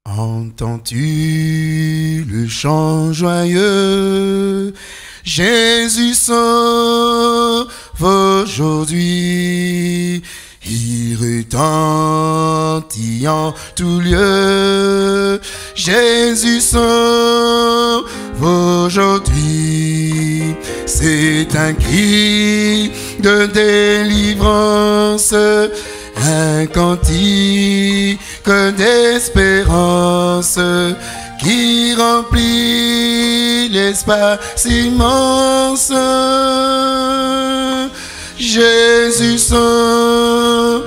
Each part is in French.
Entends-tu le chant joyeux? Jésus sauve aujourd'hui. Il retentit en tout lieu. Jésus sauve aujourd'hui. C'est un cri de délivrance, un cantique d'espérance qui remplit l'espace immense. Jésus sauve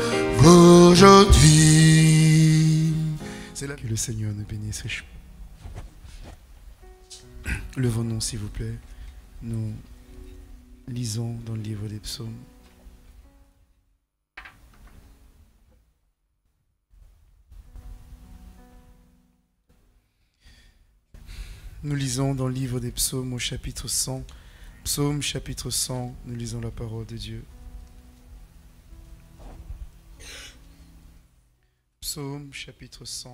aujourd'hui. C'est là que le Seigneur nous bénisse. Levons-nous, s'il vous plaît. Nous lisons dans le livre des psaumes. Nous lisons dans le livre des psaumes au chapitre 100. Psaume chapitre 100, nous lisons la parole de Dieu. Psaume chapitre 100.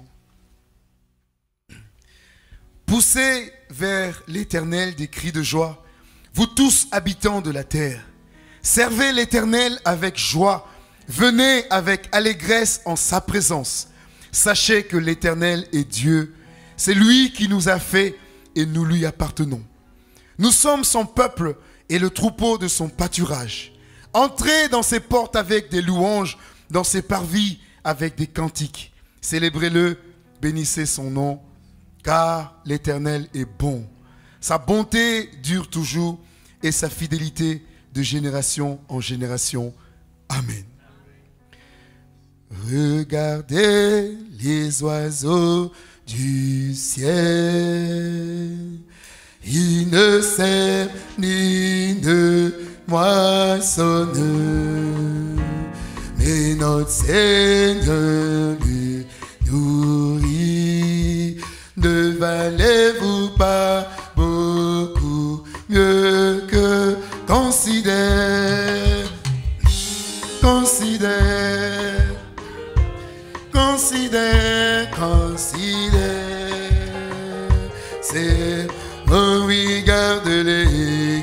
Poussez vers l'Éternel des cris de joie, vous tous habitants de la terre. Servez l'Éternel avec joie, venez avec allégresse en sa présence. Sachez que l'Éternel est Dieu, c'est lui qui nous a fait et nous lui appartenons. Nous sommes son peuple et le troupeau de son pâturage. Entrez dans ses portes avec des louanges, dans ses parvis avec des cantiques. Célébrez-le, bénissez son nom, car l'Éternel est bon. Sa bonté dure toujours et sa fidélité de génération en génération. Amen. Regardez les oiseaux du ciel. Il ne sème ni ne moissonne, mais notre Seigneur lui nourrit. Ne valez-vous pas beaucoup mieux que considère, c'est oh oui, garde-les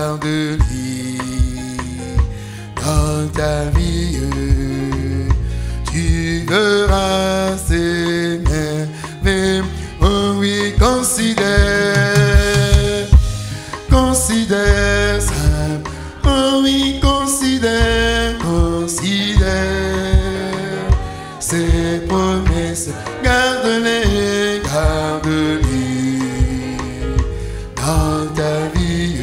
dans ta vie, tu verras ces merveilles. Oh oui, considère ça. Oh oui, considère ces promesses, garde-les dans ta vie,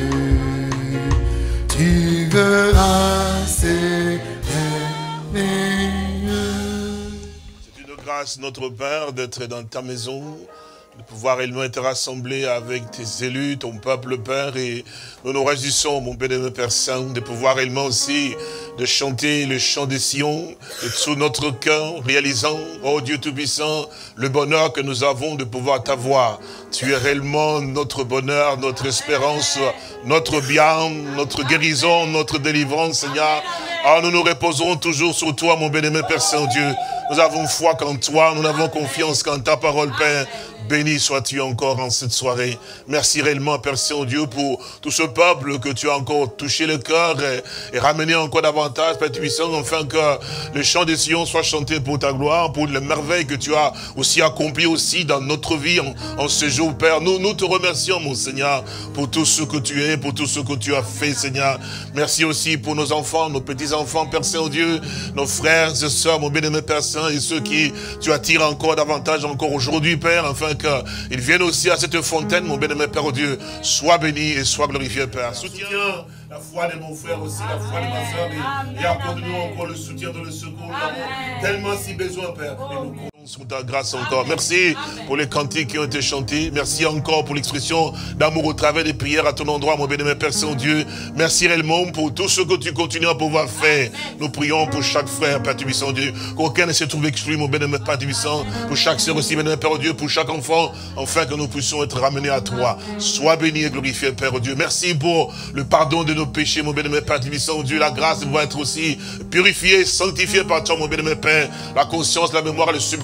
tu verras ces merveilles. C'est une grâce, notre Père, d'être dans ta maison, de pouvoir réellement être rassemblés avec tes élus, ton peuple, Père, et nous nous réjouissons, mon bénémoine Père Saint, de pouvoir réellement aussi de chanter le chant des Sion, de tout notre cœur, réalisant, oh Dieu Tout-Puissant, le bonheur que nous avons de pouvoir t'avoir. Tu es réellement notre bonheur, notre espérance, notre bien, notre guérison, notre délivrance, Seigneur. Ah, nous nous reposerons toujours sur toi, mon bénémoine Père Saint-Dieu. Nous avons foi qu'en toi, nous avons confiance qu'en ta parole, Père. Béni sois-tu encore en cette soirée. Merci réellement, Père Saint-Dieu, pour tout ce peuple que tu as encore touché le cœur et ramené encore davantage, Père Puissant, afin que le chant des Sion soit chanté pour ta gloire, pour les merveilles que tu as aussi accomplies aussi dans notre vie en ce jour, Père. Nous te remercions, mon Seigneur, pour tout ce que tu es, pour tout ce que tu as fait, Seigneur. Merci aussi pour nos enfants, nos petits-enfants, Père Saint-Dieu, nos frères et sœurs, mon bien-aimé Père Saint, et ceux qui tu attires encore davantage encore aujourd'hui, Père, afin qu'ils viennent aussi à cette fontaine, mon bien-aimé Père Dieu. Sois béni et sois glorifié, Père. Soutiens la foi de mon frère aussi, la foi de ma soeur, et accorde-nous encore le soutien de le secours. Nous avons tellement si besoin, Père. Et nous comptons sur ta grâce encore. Merci pour les cantiques qui ont été chantés. Merci encore pour l'expression d'amour au travers des prières à ton endroit, mon bien-aimé Père Saint-Dieu. Merci réellement pour tout ce que tu continues à pouvoir faire. Nous prions pour chaque frère, Père Tubissant Dieu, qu'aucun ne se trouve exclu, mon bien-aimé Père Tubissant, pour chaque sœur aussi, bien-aimé Père Dieu, pour chaque enfant, afin que nous puissions être ramenés à toi. Sois béni et glorifié, Père Dieu. Merci pour le pardon de nos péchés, mon bien-aimé Père Tubissant Dieu, la grâce de pouvoir être aussi purifié, sanctifié par toi, mon bien-aimé Père, la conscience, la mémoire, le subconscient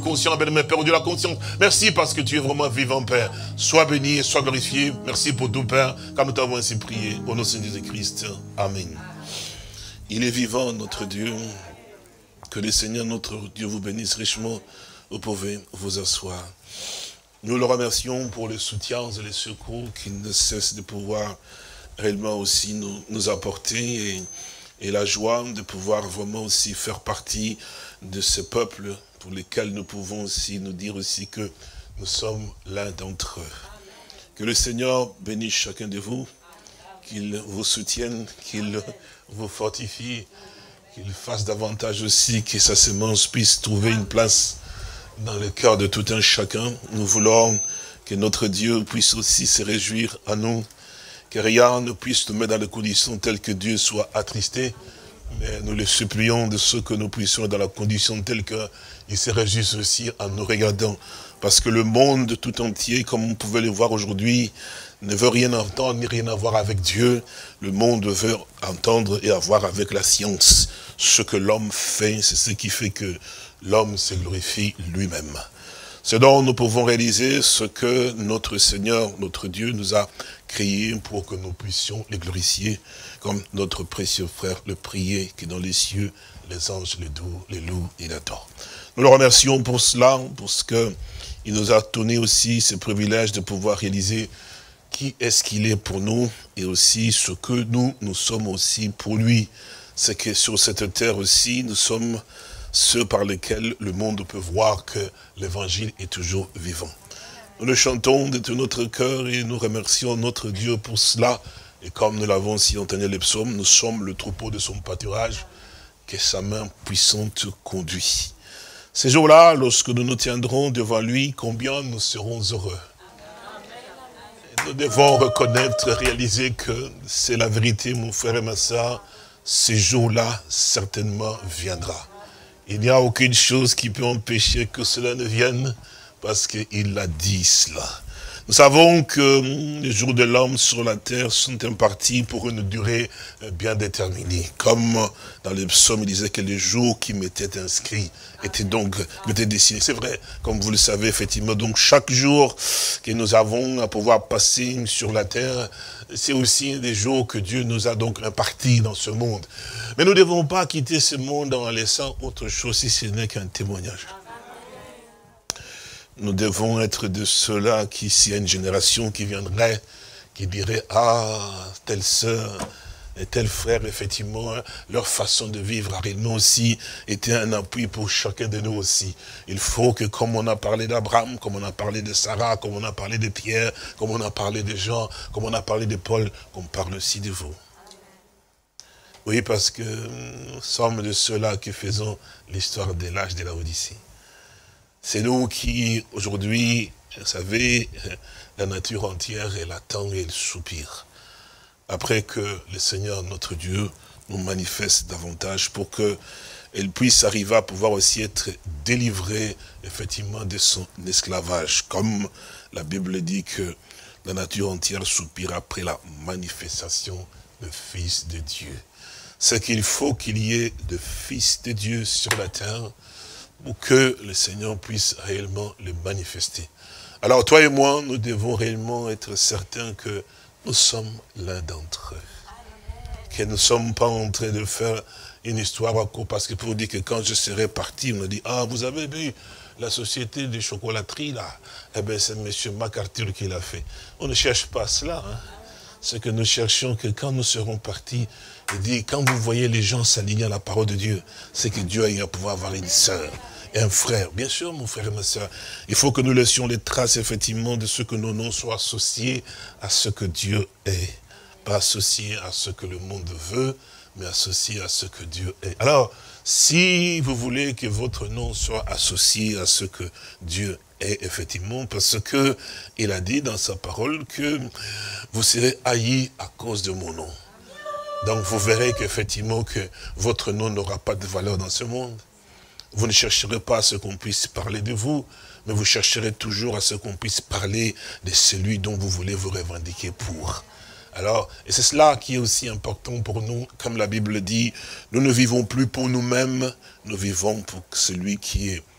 conscient, bien-aimé Père, de la conscience. Merci parce que tu es vraiment vivant, Père. Sois béni et sois glorifié. Merci pour tout, Père, car nous t'avons ainsi prié. Au nom de Jésus-Christ. Amen. Il est vivant, notre Dieu. Que le Seigneur, notre Dieu, vous bénisse richement. Vous pouvez vous asseoir. Nous le remercions pour le soutien et les secours qu'il ne cesse de pouvoir réellement aussi nous apporter et la joie de pouvoir vraiment aussi faire partie de ce peuple pour lesquels nous pouvons aussi nous dire aussi que nous sommes l'un d'entre eux. Que le Seigneur bénisse chacun de vous, qu'il vous soutienne, qu'il vous fortifie, qu'il fasse davantage aussi que sa semence puisse trouver une place dans le cœur de tout un chacun. Nous voulons que notre Dieu puisse aussi se réjouir à nous, que rien ne puisse nous mettre dans les conditions telles que Dieu soit attristé, mais nous le supplions de ce que nous puissions dans la condition telle qu'il se réjouisse aussi en nous regardant. Parce que le monde tout entier, comme vous pouvez le voir aujourd'hui, ne veut rien entendre ni rien avoir avec Dieu. Le monde veut entendre et avoir avec la science. Ce que l'homme fait, c'est ce qui fait que l'homme se glorifie lui-même. C'est donc nous pouvons réaliser ce que notre Seigneur, notre Dieu nous a créé pour que nous puissions les glorifier, comme notre précieux frère le priait, que dans les cieux, les anges les louent et l'adorent. Nous le remercions pour cela, parce qu'il nous a donné aussi ce privilège de pouvoir réaliser qui est-ce qu'il est pour nous, et aussi ce que nous sommes aussi pour lui. C'est que sur cette terre aussi, nous sommes ceux par lesquels le monde peut voir que l'évangile est toujours vivant. Nous le chantons de tout notre cœur et nous remercions notre Dieu pour cela. Et comme nous l'avons si entendu les psaumes, nous sommes le troupeau de son pâturage, que sa main puissante conduit. Ces jours-là, lorsque nous nous tiendrons devant lui, combien nous serons heureux. Et nous devons reconnaître, réaliser que c'est la vérité, mon frère et ma soeur. Ces jours-là, certainement, viendra. Il n'y a aucune chose qui peut empêcher que cela ne vienne, parce qu'il l'a dit cela. Nous savons que les jours de l'homme sur la terre sont impartis pour une durée bien déterminée. Comme dans les psaumes, il disait que les jours qui m'étaient inscrits étaient dessinés. C'est vrai, comme vous le savez, effectivement. Donc chaque jour que nous avons à pouvoir passer sur la terre, c'est aussi des jours que Dieu nous a donc impartis dans ce monde. Mais nous ne devons pas quitter ce monde en laissant autre chose si ce n'est qu'un témoignage. Nous devons être de ceux-là qui, s'il y a une génération qui viendrait, qui dirait, ah, telle sœur et tel frère, effectivement, leur façon de vivre a réellement aussi été un appui pour chacun de nous aussi. Il faut que, comme on a parlé d'Abraham, comme on a parlé de Sarah, comme on a parlé de Pierre, comme on a parlé de Jean, comme on a parlé de Paul, qu'on parle aussi de vous. Oui, parce que nous sommes de ceux-là qui faisons l'histoire de l'âge de la Odyssée. C'est nous qui, aujourd'hui, vous savez, la nature entière, elle attend et elle soupire. Après que le Seigneur, notre Dieu, nous manifeste davantage pour qu'elle puisse arriver à pouvoir aussi être délivrée, effectivement, de son esclavage. Comme la Bible dit que la nature entière soupire après la manifestation du Fils de Dieu. C'est qu'il faut qu'il y ait de Fils de Dieu sur la terre, pour que le Seigneur puisse réellement le manifester. Alors toi et moi, nous devons réellement être certains que nous sommes l'un d'entre eux. Que nous ne sommes pas en train de faire une histoire à court, parce que pour dire que quand je serai parti, on a dit, ah, vous avez vu la société de chocolaterie là, eh bien c'est M. MacArthur qui l'a fait. On ne cherche pas cela, hein. Ce que nous cherchons, que quand nous serons partis, il dit, quand vous voyez les gens s'aligner à la parole de Dieu, c'est que Dieu a eu à pouvoir avoir une sœur et un frère. Bien sûr, mon frère et ma sœur, il faut que nous laissions les traces, effectivement, de ce que nos noms soient associés à ce que Dieu est. Pas associés à ce que le monde veut, mais associés à ce que Dieu est. Alors, si vous voulez que votre nom soit associé à ce que Dieu est, effectivement, parce que il a dit dans sa parole que vous serez haïs à cause de mon nom. Donc vous verrez qu'effectivement que votre nom n'aura pas de valeur dans ce monde. Vous ne chercherez pas à ce qu'on puisse parler de vous, mais vous chercherez toujours à ce qu'on puisse parler de celui dont vous voulez vous revendiquer pour. Alors, et c'est cela qui est aussi important pour nous, comme la Bible dit, nous ne vivons plus pour nous-mêmes, nous vivons pour celui qui est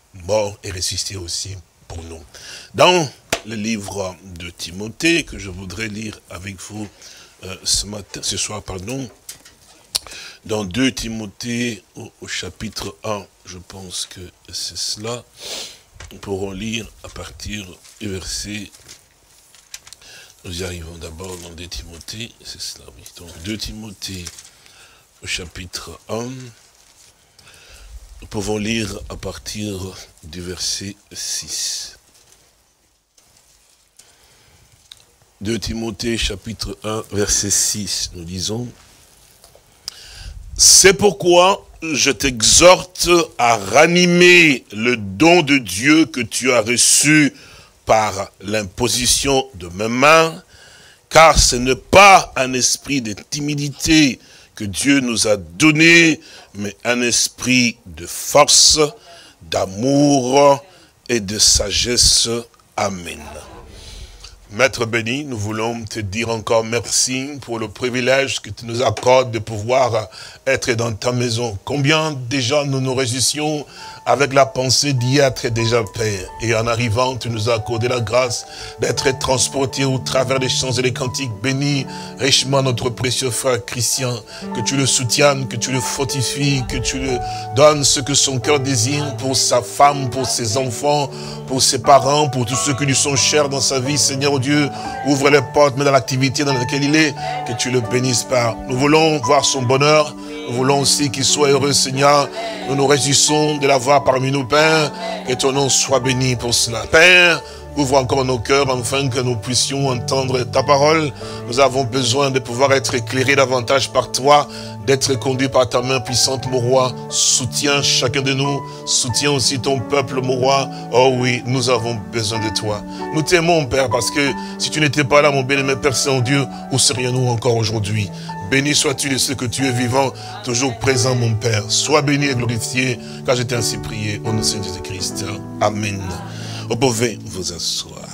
mort et ressuscité aussi pour nous. Dans le livre de Timothée, que je voudrais lire avec vous ce soir, dans 2 Timothée au chapitre 1, je pense que c'est cela. Nous pourrons lire à partir du verset. Nous y arrivons d'abord dans 2 Timothée, c'est cela, oui. Donc 2 Timothée au chapitre 1. Nous pouvons lire à partir du verset 6. 2 Timothée chapitre 1 verset 6, nous lisons: c'est pourquoi je t'exhorte à ranimer le don de Dieu que tu as reçu par l'imposition de mes mains, car ce n'est pas un esprit de timidité que Dieu nous a donné, mais un esprit de force, d'amour et de sagesse. Amen. Maître béni, nous voulons te dire encore merci pour le privilège que tu nous accordes de pouvoir être dans ta maison. Combien déjà nous nous réjouissons avec la pensée d'y être déjà Père. Et en arrivant, tu nous as accordé la grâce d'être transportés au travers des chants et des cantiques. Bénis richement notre précieux frère Christian, que tu le soutiennes, que tu le fortifies, que tu le donnes ce que son cœur désire pour sa femme, pour ses enfants, pour ses parents, pour tous ceux qui lui sont chers dans sa vie. Seigneur Dieu, ouvre les portes, mais dans l'activité dans laquelle il est, que tu le bénisses par. Nous voulons voir son bonheur. Nous voulons aussi qu'il soit heureux, Seigneur. Nous nous réjouissons de l'avoir parmi nous, Père. Que ton nom soit béni pour cela. Père, ouvre encore nos cœurs, afin que nous puissions entendre ta parole. Nous avons besoin de pouvoir être éclairés davantage par toi, d'être conduits par ta main puissante, mon roi. Soutiens chacun de nous. Soutiens aussi ton peuple, mon roi. Oh oui, nous avons besoin de toi. Nous t'aimons, Père, parce que si tu n'étais pas là, mon bien-aimé Père Saint-Dieu, où serions-nous encore aujourd'hui? Béni sois-tu de ce que tu es vivant, toujours présent, mon Père. Sois béni et glorifié, car je t'ai ainsi prié, au nom de Jésus-Christ. Amen. Vous pouvez vous asseoir.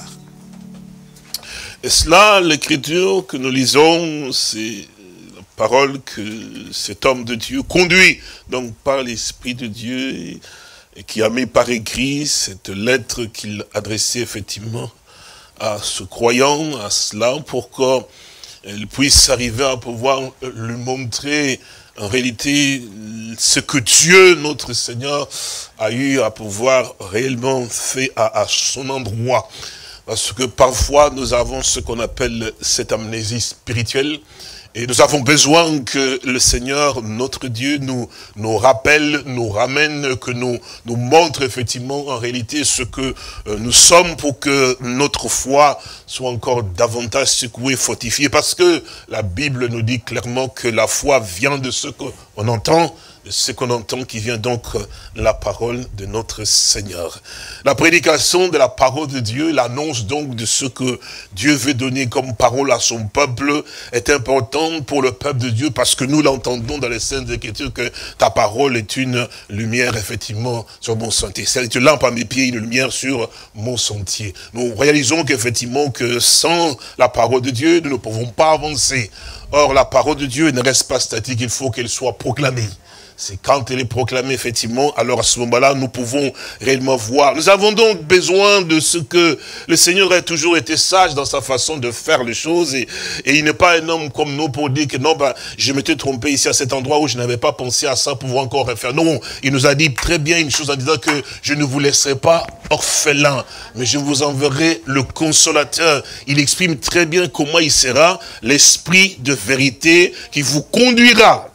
Et cela, l'écriture que nous lisons, c'est la parole que cet homme de Dieu conduit, donc par l'Esprit de Dieu, et qui a mis par écrit cette lettre qu'il adressait effectivement à ce croyant, à cela, pour qu'elle puisse arriver à pouvoir lui montrer en réalité ce que Dieu, notre Seigneur, a eu à pouvoir réellement faire à son endroit. Parce que parfois nous avons ce qu'on appelle cette amnésie spirituelle. Et nous avons besoin que le Seigneur, notre Dieu, nous rappelle, nous ramène, que nous montre effectivement en réalité ce que nous sommes, pour que notre foi soit encore davantage secouée, fortifiée. Parce que la Bible nous dit clairement que la foi vient de ce qu'on entend, de ce qu'on entend, qui vient donc de la parole de notre Seigneur. La prédication de la parole de Dieu, l'annonce donc de ce que Dieu veut donner comme parole à son peuple, est importante pour le peuple de Dieu, parce que nous l'entendons dans les Saintes Écritures que ta parole est une lumière effectivement sur mon sentier. C'est une lampe à mes pieds, une lumière sur mon sentier. Nous réalisons qu'effectivement que sans la parole de Dieu, nous ne pouvons pas avancer. Or, la parole de Dieu ne reste pas statique, il faut qu'elle soit proclamée. C'est quand elle est proclamée, effectivement, alors à ce moment-là, nous pouvons réellement voir. Nous avons donc besoin de ce que le Seigneur a toujours été sage dans sa façon de faire les choses. Et il n'est pas un homme comme nous pour dire que non, je m'étais trompé ici à cet endroit où je n'avais pas pensé à ça, pour encore refaire. Non, il nous a dit très bien une chose en disant que je ne vous laisserai pas orphelin, mais je vous enverrai le consolateur. Il exprime très bien comment il sera l'esprit de vérité qui vous conduira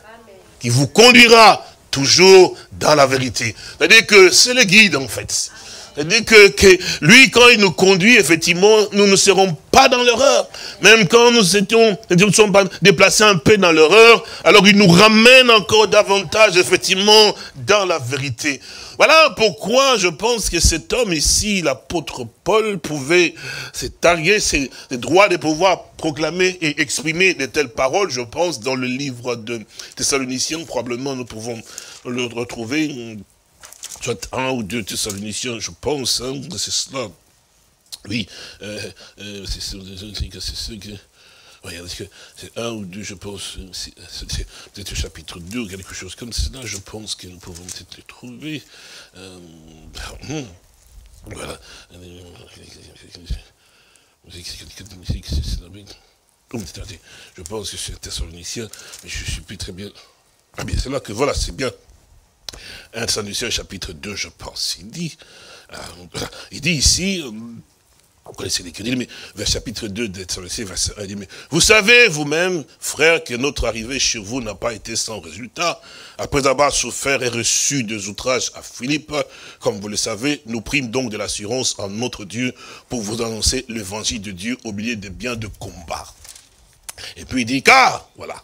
toujours dans la vérité. C'est-à-dire que c'est le guide, en fait. C'est-à-dire que lui, quand il nous conduit, effectivement, nous ne serons pas dans l'erreur. Même quand nous sommes déplacés un peu dans l'erreur, alors il nous ramène encore davantage, effectivement, dans la vérité. Voilà pourquoi je pense que cet homme ici, l'apôtre Paul, pouvait s'arroger ses droits de pouvoir proclamer et exprimer de telles paroles. Je pense dans le livre de Thessaloniciens, probablement nous pouvons le retrouver, soit 1 ou 2 Thessaloniciens, je pense, hein, c'est cela. Oui, c'est ce que... Regardez, c'est 1 ou 2, je pense, c'est peut-être le chapitre 2 ou quelque chose comme cela, je pense que nous pouvons peut-être le trouver. Voilà. Je pense que c'est Thessaloniciens, mais je ne suis plus très bien. Ah bien, c'est là que, voilà, c'est bien. 1 Thessaloniciens chapitre 2, je pense. Il dit ici, vous connaissez l'écriture, mais vers chapitre 2 de Thessaloniciens, verset 1, il dit, mais vous savez vous-même, frères, que notre arrivée chez vous n'a pas été sans résultat. Après avoir souffert et reçu des outrages à Philippe, comme vous le savez, nous prîmes donc de l'assurance en notre Dieu pour vous annoncer l'évangile de Dieu au milieu des biens de combat. Et puis il dit, car, voilà,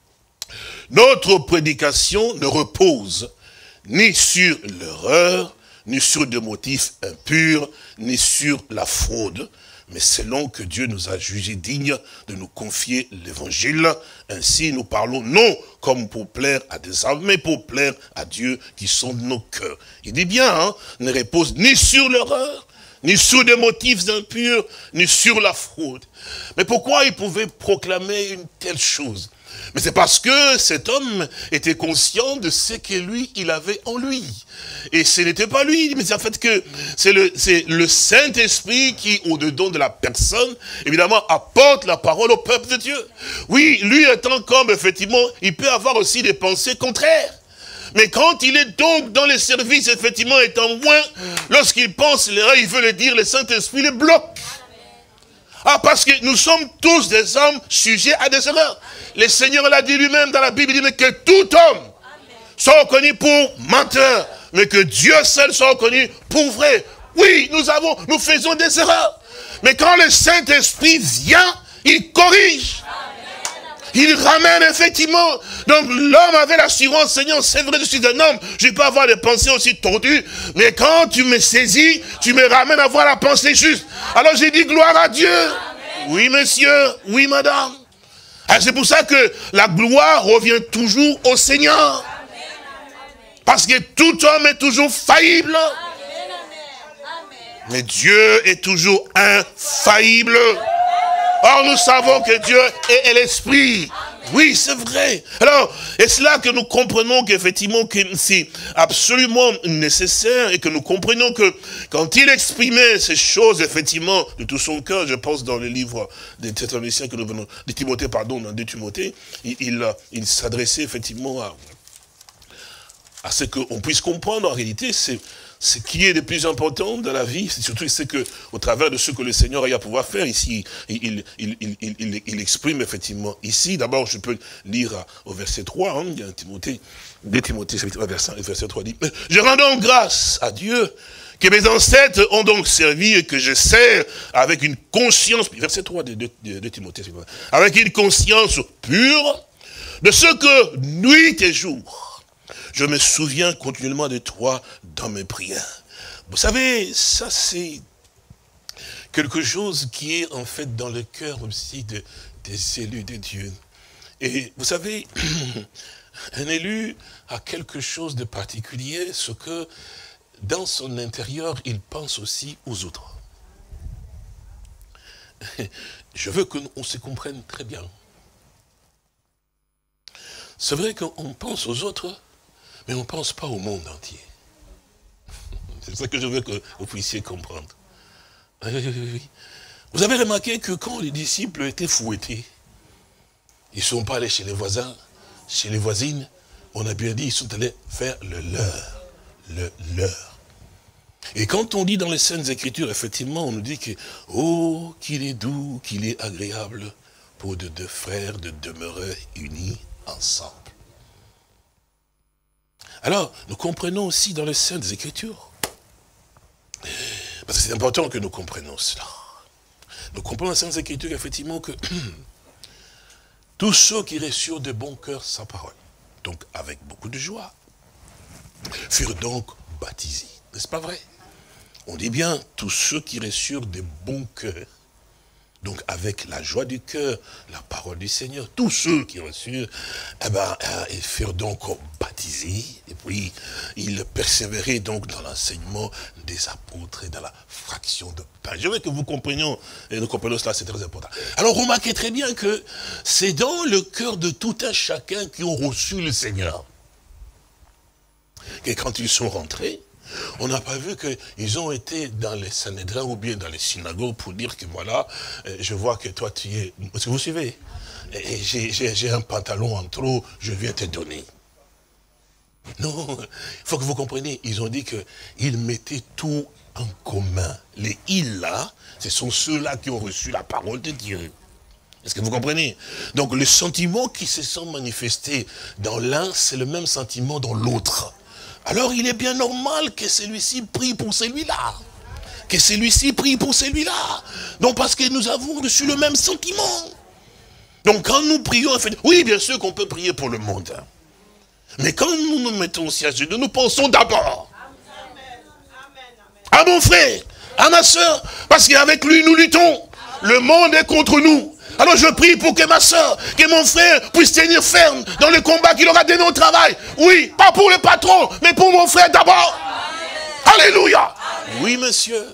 notre prédication ne repose ni sur l'erreur, ni sur des motifs impurs, ni sur la fraude, mais selon que Dieu nous a jugés dignes de nous confier l'évangile. Ainsi nous parlons non comme pour plaire à des hommes, mais pour plaire à Dieu qui sonde nos cœurs. Il dit bien, hein, ne repose ni sur l'erreur, ni sur des motifs impurs, ni sur la fraude. Mais pourquoi il pouvait proclamer une telle chose? Mais c'est parce que cet homme était conscient de ce que lui, il avait en lui. Et ce n'était pas lui, mais c'est en fait que c'est le Saint-Esprit qui, au-dedans de la personne, évidemment, apporte la parole au peuple de Dieu. Oui, lui étant comme, effectivement, il peut avoir aussi des pensées contraires. Mais quand il est donc dans les services, effectivement, étant loin, lorsqu'il pense l'erreur, il veut le dire, le Saint-Esprit le bloque. Ah, parce que nous sommes tous des hommes sujets à des erreurs. Le Seigneur l'a dit lui-même dans la Bible, il dit que tout homme soit reconnu pour menteur, mais que Dieu seul soit reconnu pour vrai. Oui, nous faisons des erreurs. Mais quand le Saint-Esprit vient, il corrige. Il ramène effectivement. Donc l'homme avait l'assurance, Seigneur, c'est vrai, je suis un homme, je peux avoir des pensées aussi tordues, mais quand tu me saisis, tu me ramènes à voir la pensée juste. Alors j'ai dit gloire à Dieu. Amen. Oui monsieur, oui madame. C'est pour ça que la gloire revient toujours au Seigneur. Parce que tout homme est toujours faillible. Mais Dieu est toujours infaillible. Or, nous savons que Dieu est l'Esprit. Oui, c'est vrai. Alors, et c'est là que nous comprenons qu'effectivement, que c'est absolument nécessaire et que nous comprenons que quand il exprimait ces choses, effectivement, de tout son cœur, je pense dans le livre des Thessaloniciens que nous venons, de Timothée, pardon, dans 2 Timothée, il s'adressait effectivement à ce qu'on puisse comprendre en réalité, c'est ce qui est le plus important dans la vie, c'est surtout ce que, au travers de ce que le Seigneur a à pouvoir faire ici, il exprime effectivement ici. D'abord, je peux lire au verset 3, hein, il y a Timothée, 2 Timothée, verset 3 dit, « Je rends donc grâce à Dieu que mes ancêtres ont donc servi et que je sers avec une conscience, verset 3 de Timothée, avec une conscience pure de ce que nuit et jour, je me souviens continuellement de toi dans mes prières. » Vous savez, ça c'est quelque chose qui est en fait dans le cœur aussi des élus de Dieu. Et vous savez, un élu a quelque chose de particulier, ce que dans son intérieur, il pense aussi aux autres. Je veux qu'on se comprenne très bien. C'est vrai qu'on pense aux autres, mais on ne pense pas au monde entier. C'est ça que je veux que vous puissiez comprendre. Oui. Vous avez remarqué que quand les disciples étaient fouettés, ils ne sont pas allés chez les voisins, chez les voisines, on a bien dit, ils sont allés faire le leur. Et quand on dit dans les Saintes Écritures, effectivement, on nous dit que, oh, qu'il est doux, qu'il est agréable pour de deux frères de demeurer unis ensemble. Alors, nous comprenons aussi dans les Saintes Écritures, parce que c'est important que nous comprenions cela. Nous comprenons dans les Saintes Écritures, effectivement, que tous ceux qui reçurent de bon cœur sa parole, donc avec beaucoup de joie, furent donc baptisés. N'est-ce pas vrai? On dit bien, tous ceux qui reçurent de bon cœur, donc avec la joie du cœur, la parole du Seigneur, tous ceux qui reçurent, ils furent donc baptisés, et puis ils persévéraient donc dans l'enseignement des apôtres et dans la fraction de pain. Je veux que vous comprenions, et nous comprenons cela, c'est très important. Alors remarquez très bien que c'est dans le cœur de tout un chacun qui ont reçu le Seigneur, que quand ils sont rentrés, On n'a pas vu qu'ils ont été dans les Sanhédrins ou bien dans les synagogues pour dire que voilà, je vois que toi tu es... Est-ce que vous suivez? Et j'ai un pantalon en trop, je viens te donner. Non, il faut que vous compreniez, ils ont dit qu'ils mettaient tout en commun. Les ils là, ce sont ceux-là qui ont reçu la parole de Dieu. Est-ce que vous comprenez? Donc les sentiments qui se sont manifestés dans l'un, c'est le même sentiment dans l'autre. Alors il est bien normal que celui-ci prie pour celui-là. Que celui-ci prie pour celui-là. Donc parce que nous avons reçu le même sentiment. Donc quand nous prions, en fait, oui bien sûr qu'on peut prier pour le monde. Mais quand nous nous mettons aussi à genoux, nous pensons d'abord à mon frère, à ma soeur, parce qu'avec lui nous luttons. Le monde est contre nous. Alors je prie pour que ma soeur, que mon frère puisse tenir ferme dans le combat qu'il aura donné au travail. Oui, pas pour le patron, mais pour mon frère d'abord. Alléluia. Oui, monsieur.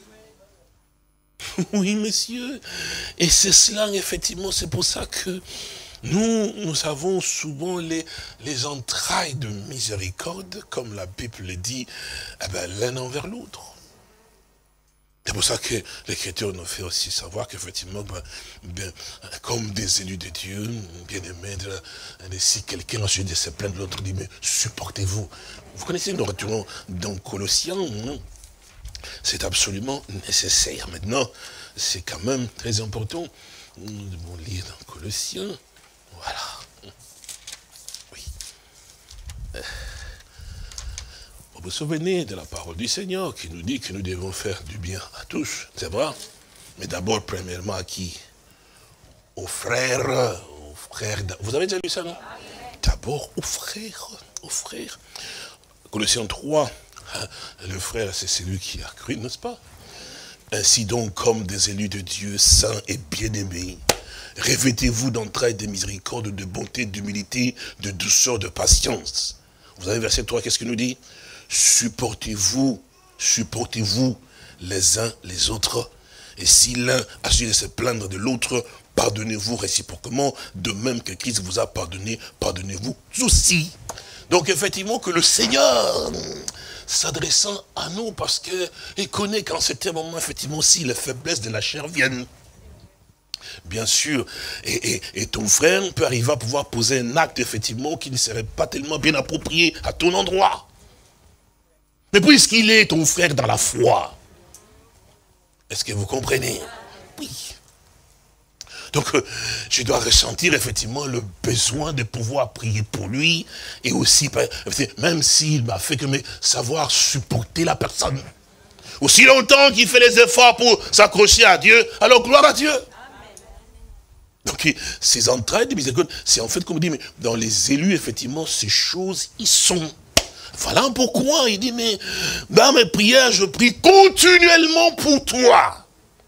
Oui, monsieur. Et c'est cela, effectivement, c'est pour ça que nous avons souvent les entrailles de miséricorde, comme la Bible le dit, l'un envers l'autre. C'est pour ça que l'Écriture nous fait aussi savoir qu'effectivement, comme des élus de Dieu, bien aimés, si quelqu'un ensuite de se plaindre, l'autre dit, mais supportez-vous. Vous connaissez, nous retournons dans Colossiens, c'est absolument nécessaire. Maintenant, c'est quand même très important. Nous devons lire dans Colossiens. Voilà. Oui. Vous vous souvenez de la parole du Seigneur qui nous dit que nous devons faire du bien à tous, c'est vrai. Mais d'abord, premièrement, à qui? Aux frères. Vous avez déjà lu ça, non? D'abord aux frères. Aux frères. Colossiens 3, le frère, c'est celui qui a cru, n'est-ce pas? Ainsi donc, comme des élus de Dieu, saints et bien-aimés, revêtez-vous d'entrailles, de miséricorde, de bonté, d'humilité, de douceur, de patience. Vous avez verset 3, qu'est-ce qu'il nous dit? Supportez-vous les uns les autres. Et si l'un a su de se plaindre de l'autre, pardonnez-vous réciproquement, de même que Christ vous a pardonné, pardonnez-vous aussi. Donc effectivement que le Seigneur, s'adressant à nous, parce qu'il connaît qu'en certain moment, effectivement, aussi les faiblesses de la chair viennent. Bien sûr, et ton frère peut arriver à pouvoir poser un acte, effectivement, qui ne serait pas tellement bien approprié à ton endroit. Mais puisqu'il est ton frère dans la foi, est-ce que vous comprenez? Oui. Donc, je dois ressentir effectivement le besoin de pouvoir prier pour lui, et aussi, même s'il m'a fait que savoir supporter la personne. Aussi longtemps qu'il fait les efforts pour s'accrocher à Dieu, alors gloire à Dieu. Donc, ces entrailles de miséricorde, c'est en fait, comme on dit, mais dans les élus, effectivement, ces choses, ils sont. Voilà pourquoi il dit, mais dans mes prières, je prie continuellement pour toi.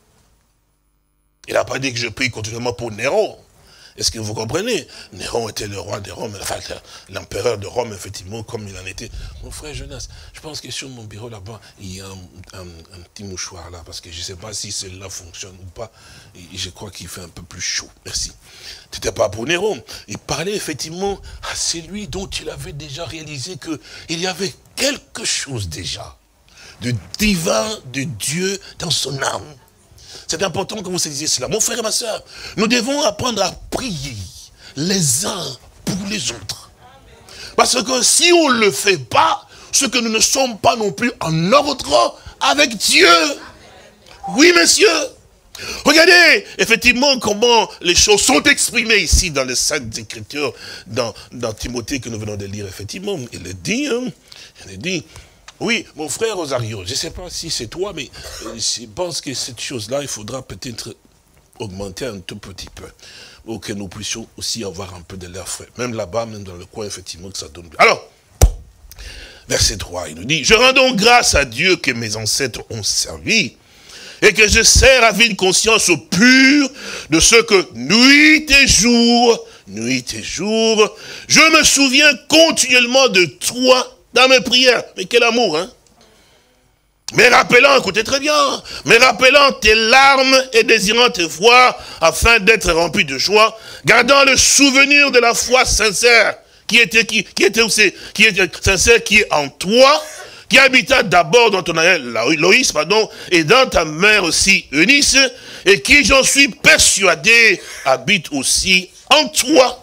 Il n'a pas dit que je prie continuellement pour Néron. Est-ce que vous comprenez? Néron était le roi de Rome, enfin l'empereur de Rome, effectivement, comme il en était. Mon frère Jonas, je pense que sur mon bureau là-bas, il y a un petit mouchoir là, parce que je ne sais pas si celle-là fonctionne ou pas. Et je crois qu'il fait un peu plus chaud. Merci. Ce n'était pas pour Néron. Il parlait effectivement à celui dont il avait déjà réalisé qu'il y avait quelque chose déjà de divin, de Dieu dans son âme. C'est important que vous saisissiez cela. Mon frère et ma soeur, nous devons apprendre à prier les uns pour les autres. Parce que si on ne le fait pas, c'est que nous ne sommes pas non plus en ordre avec Dieu. Oui, monsieur. Regardez, effectivement, comment les choses sont exprimées ici dans les Saintes Écritures, dans Timothée que nous venons de lire, effectivement. Il le dit, oui, mon frère Rosario, je ne sais pas si c'est toi, mais je pense que cette chose-là, il faudra peut-être augmenter un tout petit peu, pour que nous puissions aussi avoir un peu de l'air frais. Même là-bas, même dans le coin, effectivement, que ça donne bien. Alors, verset 3, il nous dit, « Je rends donc grâce à Dieu que mes ancêtres ont servi, et que je sers avec une conscience pure de ce que nuit et jour, je me souviens continuellement de toi, dans mes prières. Mais quel amour, hein? Mais rappelant, écoutez très bien, mais rappelant tes larmes et désirant te voir afin d'être rempli de joie, gardant le souvenir de la foi sincère qui est sincère, qui est en toi, qui habita d'abord dans ton aïeul Loïs, pardon, et dans ta mère aussi Eunice, et qui, j'en suis persuadé, habite aussi en toi.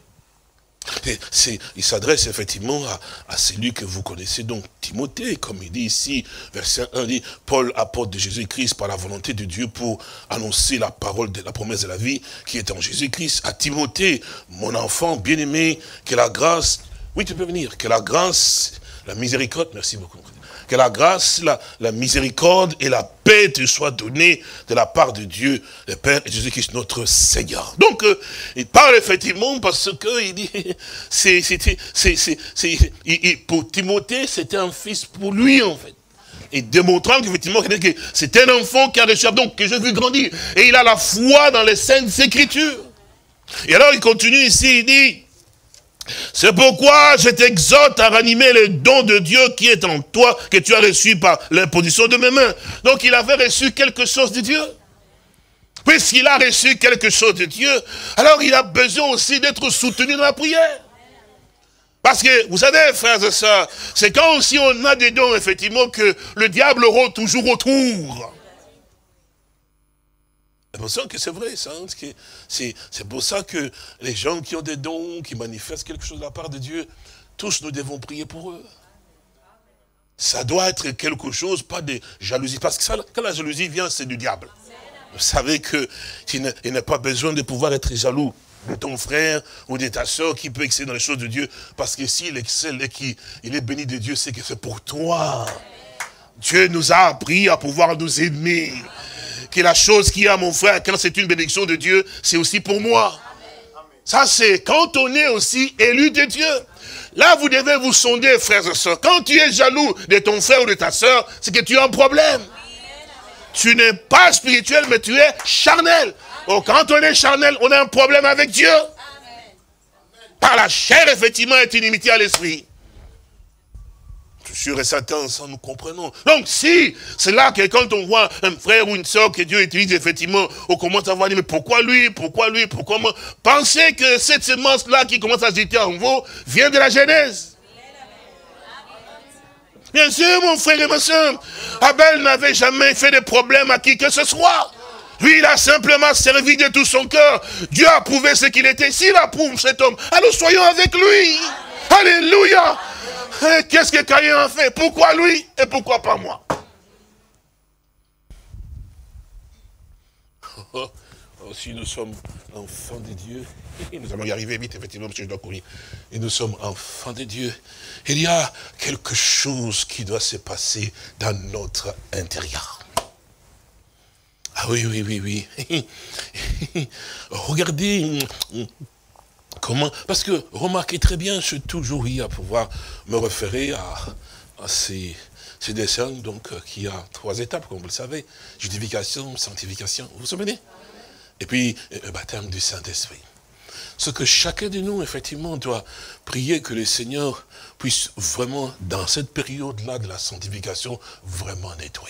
Il s'adresse effectivement à celui que vous connaissez, donc Timothée, comme il dit ici, verset 1, dit, Paul, apôtre de Jésus-Christ, par la volonté de Dieu, pour annoncer la parole de la promesse de la vie, qui est en Jésus-Christ, à Timothée, mon enfant bien-aimé, que la grâce, oui tu peux venir, que la grâce, la miséricorde, merci beaucoup, que la grâce, la miséricorde et la paix te soient données de la part de Dieu, le Père et Jésus-Christ, notre Seigneur. Donc, il parle effectivement parce que il dit, pour Timothée, c'était un fils pour lui, en fait. Et démontrant qu'effectivement, c'est un enfant qui a reçu, donc, que j'ai vu grandir. Et il a la foi dans les Saintes Écritures. Et alors, il continue ici, il dit, c'est pourquoi je t'exhorte à ranimer les dons de Dieu qui est en toi, que tu as reçu par l'imposition de mes mains. Donc il avait reçu quelque chose de Dieu. Puisqu'il a reçu quelque chose de Dieu, alors il a besoin aussi d'être soutenu dans la prière. Parce que, vous savez, frères et sœurs, c'est quand aussi on a des dons, effectivement, que le diable rôde toujours autour. C'est pour ça que c'est vrai, ça. C'est pour ça que les gens qui ont des dons, qui manifestent quelque chose de la part de Dieu, tous nous devons prier pour eux. Ça doit être quelque chose, pas de jalousie. Parce que ça, quand la jalousie vient, c'est du diable. Vous savez qu'il n'a pas besoin de pouvoir être jaloux de ton frère ou de ta soeur qui peut exceller dans les choses de Dieu. Parce que s'il excelle et qu'il est béni de Dieu, c'est que c'est pour toi. Dieu nous a appris à pouvoir nous aimer. Que la chose qu'il y a, mon frère, quand c'est une bénédiction de Dieu, c'est aussi pour moi. Ça, c'est quand on est aussi élu de Dieu. Là, vous devez vous sonder, frères et sœurs. Quand tu es jaloux de ton frère ou de ta sœur, c'est que tu as un problème. Tu n'es pas spirituel, mais tu es charnel. Oh, quand on est charnel, on a un problème avec Dieu. Par la chair, effectivement, est inimitié à l'esprit. Sûr et certain, ça nous comprenons. Donc si, c'est là que quand on voit un frère ou une soeur que Dieu utilise, effectivement, on commence à voir, mais pourquoi lui, pourquoi moi? Pensez que cette semence-là qui commence à jeter en vous, vient de la Genèse. Bien sûr, mon frère et ma soeur, Abel n'avait jamais fait de problème à qui que ce soit. Lui, il a simplement servi de tout son cœur. Dieu a prouvé ce qu'il était. S'il approuve cet homme, alors soyons avec lui. Alléluia. Qu'est-ce que Caïn a fait? Pourquoi lui et pourquoi pas moi? Si nous sommes enfants de Dieu, nous allons y arriver vite, effectivement, parce que je dois courir. Et nous sommes enfants de Dieu. Il y a quelque chose qui doit se passer dans notre intérieur. Ah oui. Regardez comment, parce que remarquez très bien, je suis toujours eu à pouvoir me référer à ces dessins, donc qui a 3 étapes, comme vous le savez. Justification, sanctification, vous vous souvenez? Et puis, le baptême du Saint-Esprit. Ce que chacun de nous, effectivement, doit prier que le Seigneur puisse vraiment, dans cette période-là de la sanctification, vraiment nettoyer.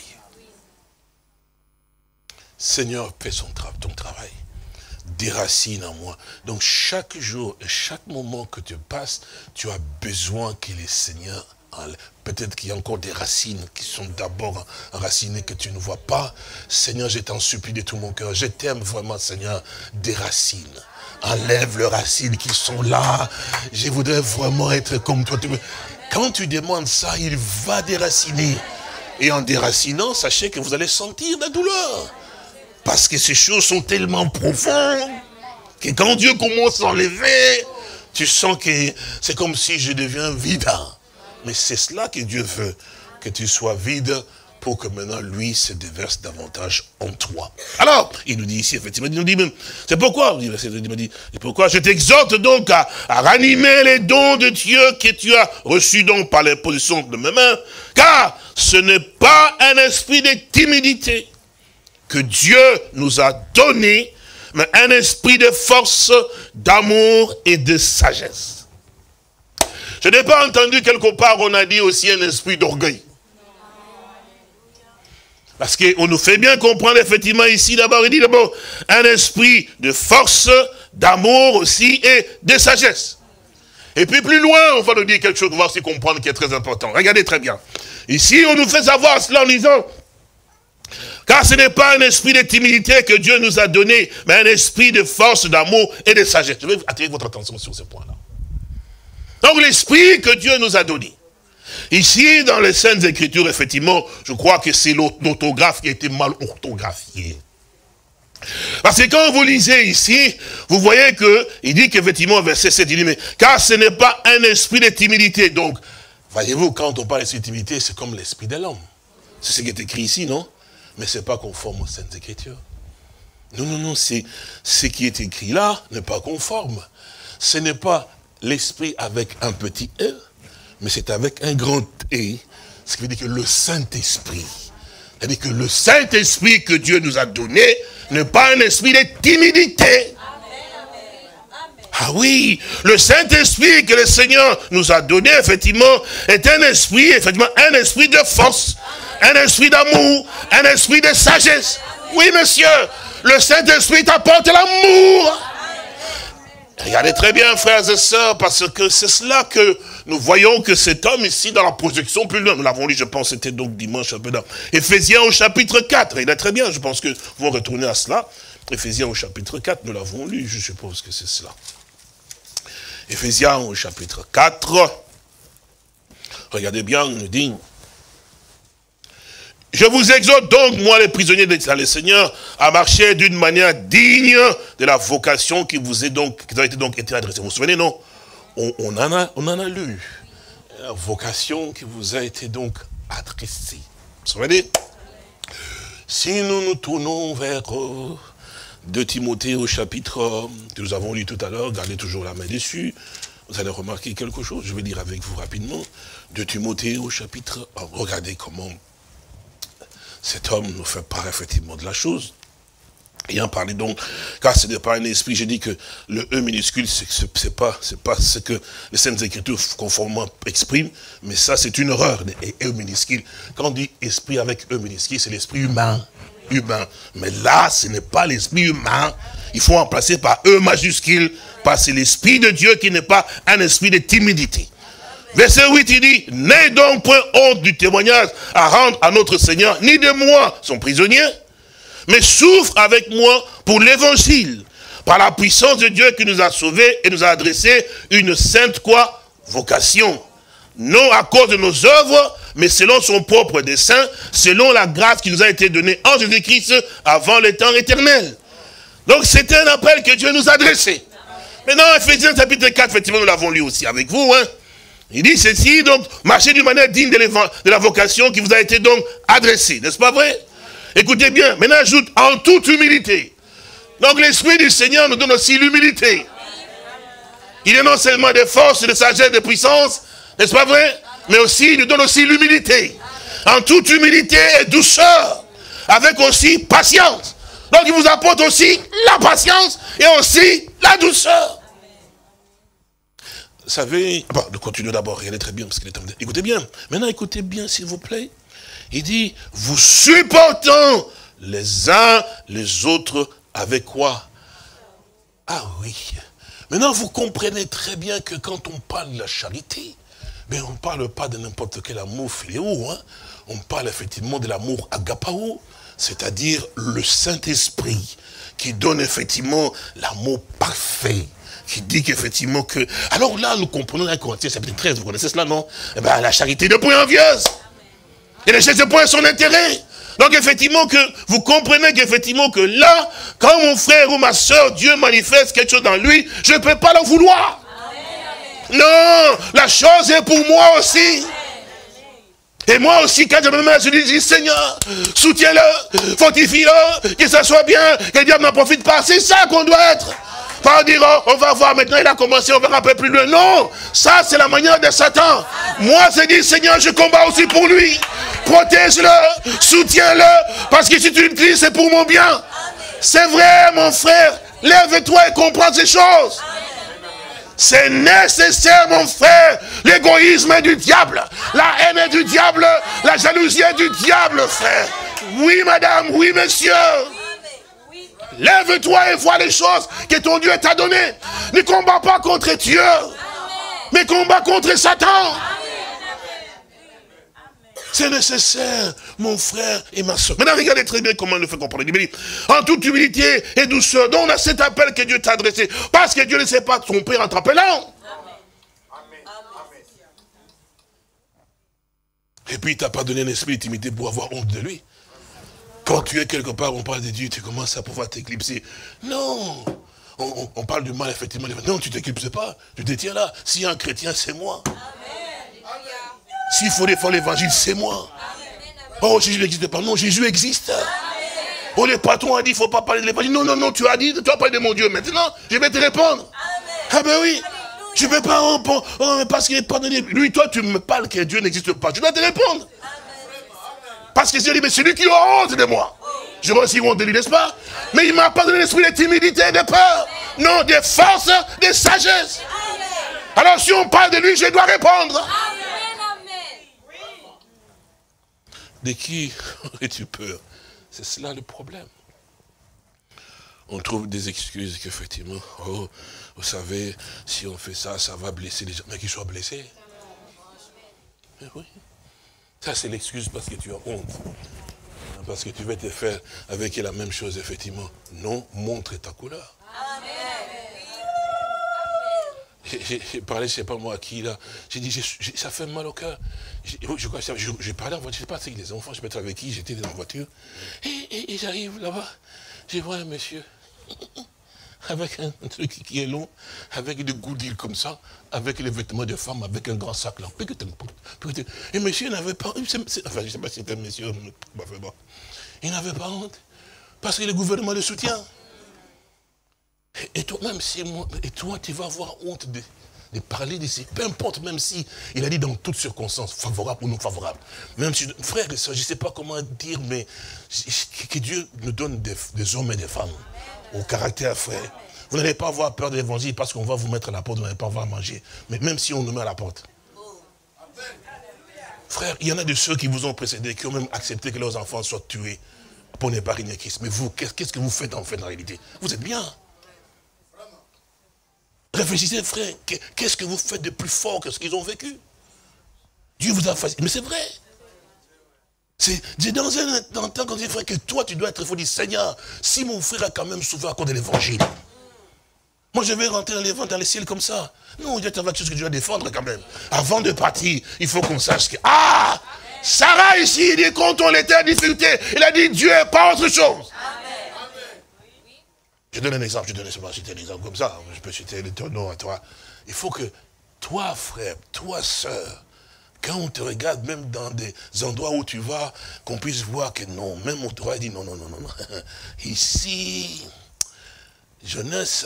Seigneur, fais ton travail. Déracine en moi. Donc chaque jour et chaque moment que tu passes, tu as besoin que le Seigneur enlève. Peut-être qu'il y a encore des racines qui sont d'abord enracinées que tu ne vois pas. Seigneur, je t'en supplie de tout mon cœur. Je t'aime vraiment, Seigneur, des racines. Enlève les racines qui sont là. Je voudrais vraiment être comme toi. Quand tu demandes ça, il va déraciner. Et en déracinant, sachez que vous allez sentir la douleur. Parce que ces choses sont tellement profondes que quand Dieu commence à enlever, tu sens que c'est comme si je deviens vide. Mais c'est cela que Dieu veut, que tu sois vide pour que maintenant lui se déverse davantage en toi. Alors, il nous dit ici, effectivement, il nous dit même, c'est pourquoi, c'est pourquoi je t'exhorte donc à ranimer les dons de Dieu que tu as reçus donc par l'imposition de mes mains, car ce n'est pas un esprit de timidité que Dieu nous a donné, mais un esprit de force, d'amour et de sagesse. Je n'ai pas entendu quelque part, on a dit aussi un esprit d'orgueil. Parce qu'on nous fait bien comprendre, effectivement, ici, d'abord, il dit d'abord, un esprit de force, d'amour aussi et de sagesse. Et puis plus loin, on va nous dire quelque chose, on va aussi comprendre qui est très important. Regardez très bien. Ici, on nous fait savoir cela en disant, car ce n'est pas un esprit de timidité que Dieu nous a donné, mais un esprit de force, d'amour et de sagesse. Je vais attirer votre attention sur ce point-là. Donc l'esprit que Dieu nous a donné. Ici, dans les Saintes Écritures, effectivement, je crois que c'est l'orthographe qui a été mal orthographiée. Parce que quand vous lisez ici, vous voyez il dit qu'effectivement, verset 7, il dit, mais car ce n'est pas un esprit de timidité. Donc, voyez-vous, quand on parle d'esprit de timidité, c'est comme l'esprit de l'homme. C'est ce qui est écrit ici, non? Mais ce n'est pas conforme aux Saintes Écritures. Non, c'est ce qui est écrit là n'est pas conforme. Ce n'est pas l'esprit avec un petit E, mais c'est avec un grand E, ce qui veut dire que le Saint-Esprit. C'est-à-dire que le Saint-Esprit que Dieu nous a donné n'est pas un esprit de timidité. Ah oui, le Saint-Esprit que le Seigneur nous a donné, effectivement, est un esprit, effectivement, un esprit de force, un esprit d'amour, un esprit de sagesse. Oui, monsieur, le Saint-Esprit t'apporte l'amour. Regardez très bien, frères et sœurs, parce que c'est cela que nous voyons que cet homme ici, dans la projection plus loin, nous l'avons lu, je pense, c'était donc dimanche un peu dans Éphésiens au chapitre 4. Regardez très bien, je pense que vous retournez à cela. Éphésiens au chapitre 4, nous l'avons lu, je suppose que c'est cela. Éphésiens au chapitre 4. Regardez bien, on nous dit... Je vous exhorte donc, moi les prisonniers de le Seigneur, à marcher d'une manière digne de la vocation qui vous est donc, qui a été donc été adressée. Vous vous souvenez, non? On en a lu. La vocation qui vous a été donc adressée. Vous vous souvenez? Si nous nous tournons vers 2 Timothée au chapitre que nous avons lu tout à l'heure, gardez toujours la main dessus, vous allez remarquer quelque chose, je vais lire avec vous rapidement. 2 Timothée au chapitre, regardez comment cet homme nous fait part effectivement de la chose. Ayant parlé donc, car ce n'est pas un esprit, j'ai dit que le E minuscule, c'est pas ce que les Saintes Écritures conformément expriment, mais ça c'est une erreur, les E minuscule. Quand on dit esprit avec E minuscule, c'est l'esprit humain. Mais là, ce n'est pas l'esprit humain. Il faut remplacer par E majuscule, parce que c'est l'esprit de Dieu qui n'est pas un esprit de timidité. Verset 8, il dit, n'aie donc point honte du témoignage à rendre à notre Seigneur, ni de moi, son prisonnier, mais souffre avec moi pour l'évangile, par la puissance de Dieu qui nous a sauvés et nous a adressé une sainte quoi? Vocation. Non à cause de nos œuvres, mais selon son propre dessein, selon la grâce qui nous a été donnée en Jésus-Christ avant le temps éternel. Donc c'est un appel que Dieu nous a adressé. Maintenant, Éphésiens chapitre 4, effectivement, nous l'avons lu aussi avec vous, hein. Il dit ceci, donc, marchez d'une manière digne de la vocation qui vous a été donc adressée. N'est-ce pas vrai? Écoutez bien, maintenant ajoute en toute humilité. Donc l'Esprit du Seigneur nous donne aussi l'humilité. Il est non seulement de force, de sagesse, de puissance, n'est-ce pas vrai? Mais aussi, il nous donne aussi l'humilité. En toute humilité et douceur, avec aussi patience. Donc il vous apporte aussi la patience et aussi la douceur. Vous savez, bon, de continuer d'abord, regardez très bien, parce qu'il est temps de... Écoutez bien, maintenant écoutez bien s'il vous plaît. Il dit, vous supportant les uns les autres avec quoi? Ah oui. Maintenant vous comprenez très bien que quand on parle de la charité, mais on ne parle pas de n'importe quel amour philéo, hein. On parle effectivement de l'amour agapao, c'est-à-dire le Saint-Esprit, qui donne effectivement l'amour parfait. Qui dit qu'effectivement que... Alors là, nous comprenons dans Corinthiens chapitre 13, vous connaissez cela, non? Eh bien, la charité ne point envieuse. Et ne cherche point son intérêt. Donc, effectivement, que vous comprenez qu'effectivement que là, quand mon frère ou ma soeur, Dieu manifeste quelque chose dans lui, je ne peux pas le vouloir. Non, la chose est pour moi aussi. Et moi aussi, quand je me mets, je dis, Seigneur, soutiens-le, fortifie-le, que ça soit bien, que le diable n'en profite pas. C'est ça qu'on doit être. Pas dire, oh, on va voir maintenant, il a commencé, on verra un peu plus loin. Non, ça c'est la manière de Satan. Moi, c'est dit, Seigneur, je combats aussi pour lui. Protège-le, soutiens-le, parce que si tu le dis, c'est pour mon bien. C'est vrai, mon frère, lève-toi et comprends ces choses. C'est nécessaire, mon frère. L'égoïsme est du diable. La haine est du diable. La jalousie est du diable, frère. Oui, madame, oui, monsieur. Lève-toi et vois les choses que ton Dieu t'a données. Ne combats pas contre Dieu. mais combat contre Satan. C'est nécessaire, mon frère et ma soeur. Maintenant, regardez très bien comment il le fait comprendre. Il dit, en toute humilité et douceur, donc on a cet appel que Dieu t'a adressé. Parce que Dieu ne sait pas tromper en t'appelant. Et puis, il t'a pas donné un esprit d'intimité pour avoir honte de lui. Quand tu es quelque part, on parle de Dieu, tu commences à pouvoir t'éclipser. Non. On parle du mal, effectivement. Non, tu ne t'éclipses pas. Tu te tiens là. S'il y a un chrétien, c'est moi. S'il faut défendre l'évangile, c'est moi. Oh, Jésus n'existe pas. Non, Jésus existe. Oh, le patron a dit, il ne faut pas parler de l'évangile. Non, non, non, tu as dit, tu vas parler de mon Dieu. Maintenant, je vais te répondre. Ah ben oui. Je ne peux pas, parce qu'il est pardonné. Lui, toi, tu me parles que Dieu n'existe pas. Je dois te répondre. Parce que Dieu dit, mais c'est lui qui a honte de moi. Je vois aussi honte de lui, n'est-ce pas? Mais il ne m'a pas donné l'esprit de timidité, de peur. Non, de force, de sagesse. Alors si on parle de lui, je dois répondre. De qui aurais-tu peur? C'est cela le problème. On trouve des excuses qu'effectivement, oh, vous savez, si on fait ça, ça va blesser les gens. Mais qu'ils soient blessés. Mais oui. Ça, c'est l'excuse parce que tu as honte. Parce que tu veux te faire avec la même chose, effectivement. Non, montre ta couleur. J'ai parlé, je ne sais pas moi à qui, là. J'ai dit, ça fait mal au cœur. J'ai parlé en voiture, je ne sais pas, c'est les enfants, je sais pas avec qui, j'étais dans la voiture. Et j'arrive là-bas, je vois un monsieur, avec un truc qui est long, avec des goudilles comme ça, avec les vêtements de femme, avec un grand sac là. Et monsieur n'avait pas, enfin je ne sais pas si c'était un monsieur, bon. Il n'avait pas honte, parce que le gouvernement le soutient. Et toi-même, et toi, tu vas avoir honte de parler d'ici. Peu importe, même si il a dit dans toutes circonstances, favorables ou non favorables. Même si, frère et soeur, je ne sais pas comment dire, mais que Dieu nous donne des hommes et des femmes au caractère, frère. Vous n'allez pas avoir peur de l'évangile parce qu'on va vous mettre à la porte, vous n'allez pas avoir à manger. Mais même si on nous met à la porte. Frère, il y en a de ceux qui vous ont précédé, qui ont même accepté que leurs enfants soient tués pour ne pas régner Christ. Mais vous, qu'est-ce que vous faites en fait en réalité? Vous êtes bien. Réfléchissez, frère, qu'est-ce que vous faites de plus fort que ce qu'ils ont vécu? Dieu vous a facilité. Mais c'est vrai. C'est dans un temps qu'on dit, frère, que toi, tu dois être fort. Dire, Seigneur, si mon frère a quand même souffert à cause de l'évangile, moi, je vais rentrer dans les ciels comme ça. Non, il y a quelque chose que je dois défendre quand même. Avant de partir, il faut qu'on sache que... Ah! Sarah ici, il dit, quand on était en difficulté, il a dit, Dieu n'est pas autre chose. Je donne un exemple, je donne un exemple comme ça, je peux citer ton nom à toi. Il faut que toi, frère, toi, sœur, quand on te regarde, même dans des endroits où tu vas, qu'on puisse voir que non, même on te dit non. Ici, Jonas,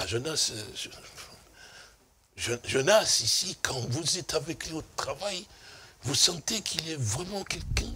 ici, quand vous êtes avec lui au travail, vous sentez qu'il est vraiment quelqu'un.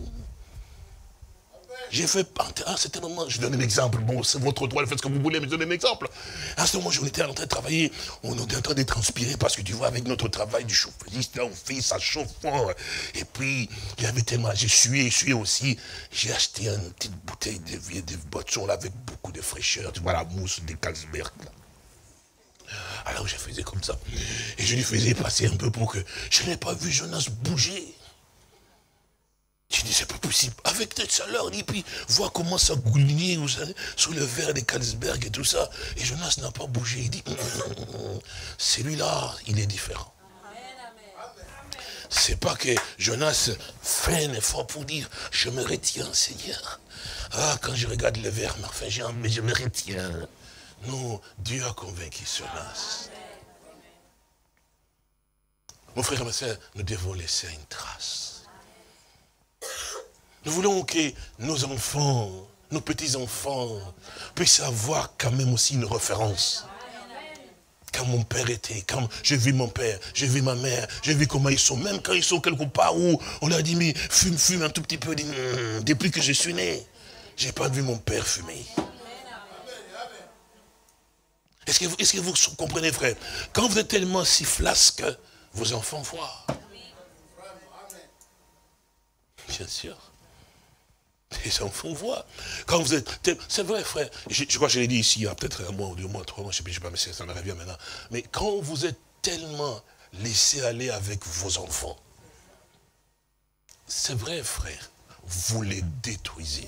J'ai fait, à un certain moment, je donne un exemple, bon, c'est votre droit, faites ce que vous voulez, mais je donne un exemple. À un certain moment, on était en train de travailler, on était en train de transpirer, parce que tu vois, avec notre travail du chauffeuriste, là, on fait ça chauffe fort. Et puis, il y avait tellement, j'ai sué aussi, j'ai acheté une petite bouteille de boissons, là, avec beaucoup de fraîcheur, tu vois, la mousse des Carlsberg, là. Alors, je faisais comme ça, et je lui faisais passer un peu pour que, je n'ai pas vu Jonas bouger. Je dis, c'est pas possible. Avec cette chaleur, et puis, voir comment ça goulinait sur le verre des Carlsberg et tout ça. Et Jonas n'a pas bougé. Il dit, celui-là, il est différent. C'est pas que Jonas fait un effort pour dire, je me retiens, Seigneur. Ah, quand je regarde le verre, enfin, mais je me retiens. Non, Dieu a convaincu Jonas. Mon frère et ma soeur, nous devons laisser une trace. Nous voulons que nos enfants, nos petits-enfants, puissent avoir quand même aussi une référence. Quand mon père était, quand j'ai vu mon père, j'ai vu ma mère, j'ai vu comment ils sont, même quand ils sont quelque part où on leur dit, mais fume un tout petit peu, dit, depuis que je suis né, je n'ai pas vu mon père fumer. Est-ce que vous comprenez, frère? Quand vous êtes tellement si flasque, vos enfants voient. Bien sûr. Les enfants voient. Quand vous êtes... C'est vrai, frère. Je crois que je l'ai dit ici, il y a peut-être un mois ou 2 mois, 3 mois, je ne sais pas, mais ça me revient maintenant. Mais quand vous êtes tellement laisser aller avec vos enfants. C'est vrai, frère, vous les détruisez.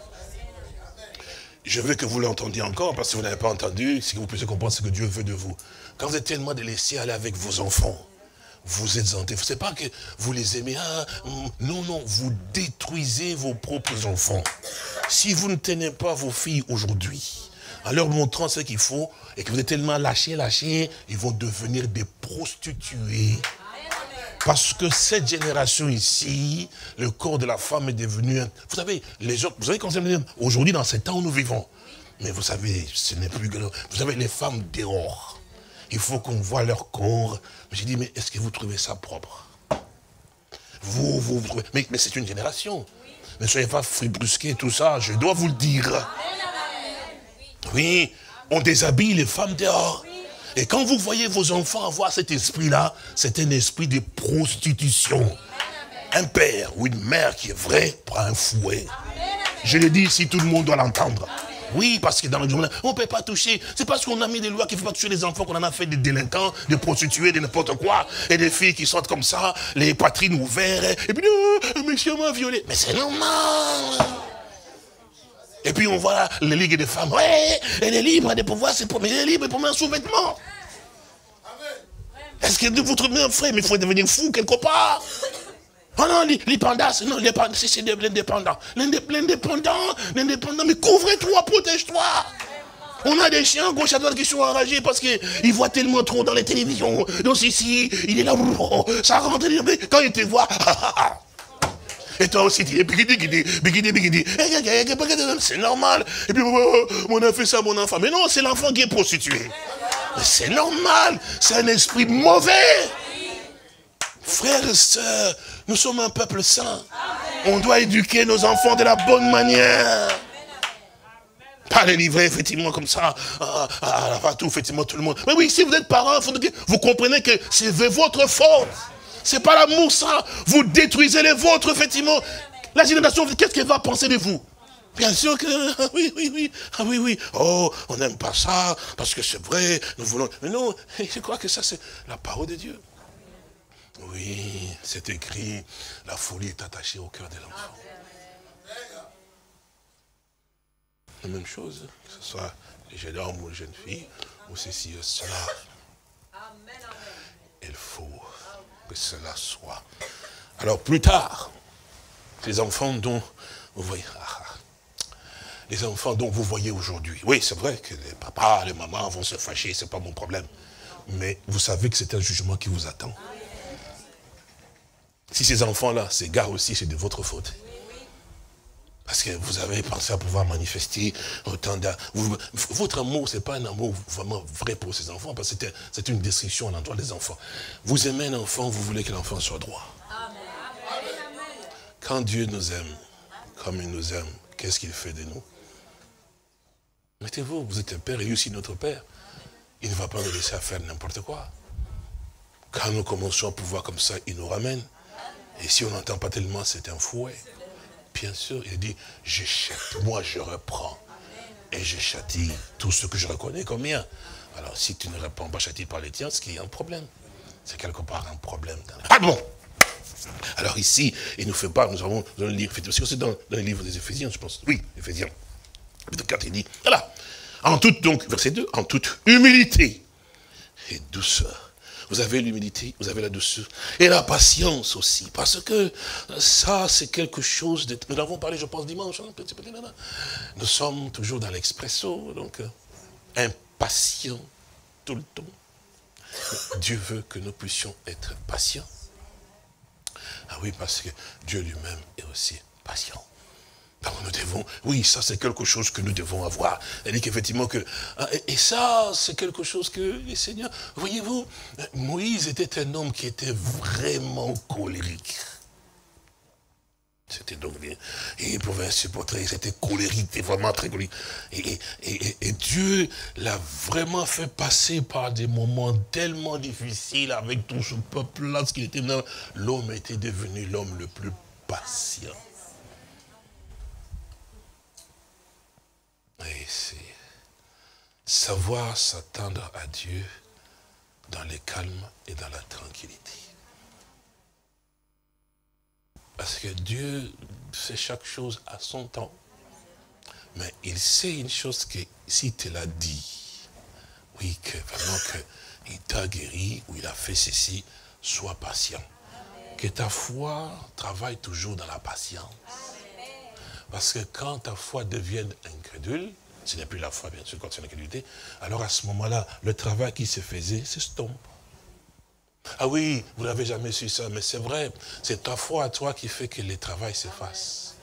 Je veux que vous l'entendiez encore, parce que vous n'avez pas entendu, c'est que vous puissiez comprendre ce que Dieu veut de vous. Quand vous êtes tellement de laisser aller avec vos enfants, vous êtes hantés. Ce n'est pas que vous les aimez. Non, non, vous détruisez vos propres enfants. Si vous ne tenez pas vos filles aujourd'hui, en leur montrant ce qu'il faut, et que vous êtes tellement lâchés, ils vont devenir des prostituées. Parce que cette génération ici, le corps de la femme est devenu... Vous savez, les autres, vous savez quand aujourd'hui, dans ces temps où nous vivons, mais vous savez, ce n'est plus... Vous savez, les femmes dehors, il faut qu'on voit leur corps. J'ai dit, mais est-ce que vous trouvez ça propre? Vous trouvez... Mais c'est une génération. Ne soyez pas fribrusqués, tout ça, je dois vous le dire. Oui, on déshabille les femmes dehors. Et quand vous voyez vos enfants avoir cet esprit-là, c'est un esprit de prostitution. Un père ou une mère qui est vrai prend un fouet. Je le dis ici, tout le monde doit l'entendre. Oui, parce que dans le journal, on ne peut pas toucher. C'est parce qu'on a mis des lois qu'il ne faut pas toucher les enfants qu'on en a fait des délinquants, des prostituées, de n'importe quoi. Et des filles qui sortent comme ça, les poitrines ouvertes. Et puis, monsieur m'a violé. Mais c'est normal. Et puis on voit les ligues des femmes. Ouais, elle est libre de pouvoir se promener, elle est libre pour mettre un sous-vêtement. Est-ce que vous trouvez un frère, mais il faut devenir fou quelque part? Oh non, les pandas, non, c'est l'indépendant. L'indépendant, mais couvre-toi, protège-toi. On a des chiens gauche à droite qui sont enragés parce qu'ils voient tellement trop dans les télévisions. Donc ici, il est là, ça rentre, quand il te voit, et toi aussi, tu es bigidi. C'est normal. Et puis, on a fait ça, mon enfant. Mais non, c'est l'enfant qui est prostitué. C'est normal. C'est un esprit mauvais. Frères et sœurs, nous sommes un peuple saint. On doit éduquer nos enfants de la bonne manière. Pas les livrer, effectivement, comme ça, partout, effectivement, tout le monde. Mais oui, si vous êtes parents, vous comprenez que c'est votre faute. C'est pas l'amour, ça. Vous détruisez les vôtres, effectivement. La génération, qu'est-ce qu'elle va penser de vous? Bien sûr que, oui. Oh, on n'aime pas ça, parce que c'est vrai, nous voulons... Mais non, je crois que ça, c'est la parole de Dieu. Oui, c'est écrit, la folie est attachée au cœur de l'enfant. La même chose, que ce soit les jeunes hommes ou les jeunes filles, ou ceci ou cela. Il faut que cela soit. Alors plus tard, les enfants dont vous voyez, les enfants dont vous voyez aujourd'hui, oui c'est vrai que les papas, les mamans vont se fâcher, c'est pas mon problème. Mais vous savez que c'est un jugement qui vous attend. Si ces enfants-là s'égarent aussi, c'est de votre faute. Parce que vous avez pensé à pouvoir manifester autant d'amour. Votre amour, ce n'est pas un amour vraiment vrai pour ces enfants, parce que c'est une destruction à l'endroit des enfants. Vous aimez un enfant, vous voulez que l'enfant soit droit. Quand Dieu nous aime, comme il nous aime, qu'est-ce qu'il fait de nous? Mettez-vous, vous êtes un père et lui aussi notre père. Il ne va pas nous laisser faire n'importe quoi. Quand nous commençons à pouvoir comme ça, il nous ramène. Et si on n'entend pas tellement, c'est un fouet. Bien sûr, il dit, moi je reprends et je châtie tout ce que je reconnais comme mien. Alors si tu ne réponds pas châtie par les tiens, c'est qu'il y a un problème. C'est quelque part un problème. Ah bon. Alors ici, il nous fait part, nous allons lire, c'est dans le livre des Éphésiens, je pense. Oui, Éphésiens. Chapitre 4, il dit, voilà, en toute, donc, verset 2, en toute humilité et douceur. Vous avez l'humilité, vous avez la douceur. Et la patience aussi. Parce que ça, c'est quelque chose de... Nous l'avons parlé, je pense, dimanche. Nous sommes toujours dans l'expresso. Donc, impatients tout le temps. Dieu veut que nous puissions être patients. Ah oui, parce que Dieu lui-même est aussi patient. Donc nous devons, oui, ça c'est quelque chose que nous devons avoir. Elle dit qu'effectivement que, et ça c'est quelque chose que les seigneurs, voyez-vous, Moïse était un homme qui était vraiment colérique. C'était donc bien, et il pouvait supporter, il était colérique, il était vraiment très colérique. Et Dieu l'a vraiment fait passer par des moments tellement difficiles avec tout ce peuple-là, ce qu'il était, l'homme était devenu l'homme le plus patient. Et c'est savoir s'attendre à Dieu dans le calme et dans la tranquillité. Parce que Dieu fait chaque chose à son temps. Mais il sait une chose, que si tu l'as dit, oui, que vraiment qu'il t'a guéri, ou il a fait ceci, sois patient. Que ta foi travaille toujours dans la patience. Parce que quand ta foi devient incrédule, ce n'est plus la foi, bien sûr, quand c'est l'incrédulité, alors à ce moment-là, le travail qui se faisait s'estompe. Ah oui, vous n'avez jamais su ça, mais c'est vrai, c'est ta foi à toi qui fait que le travail s'efface.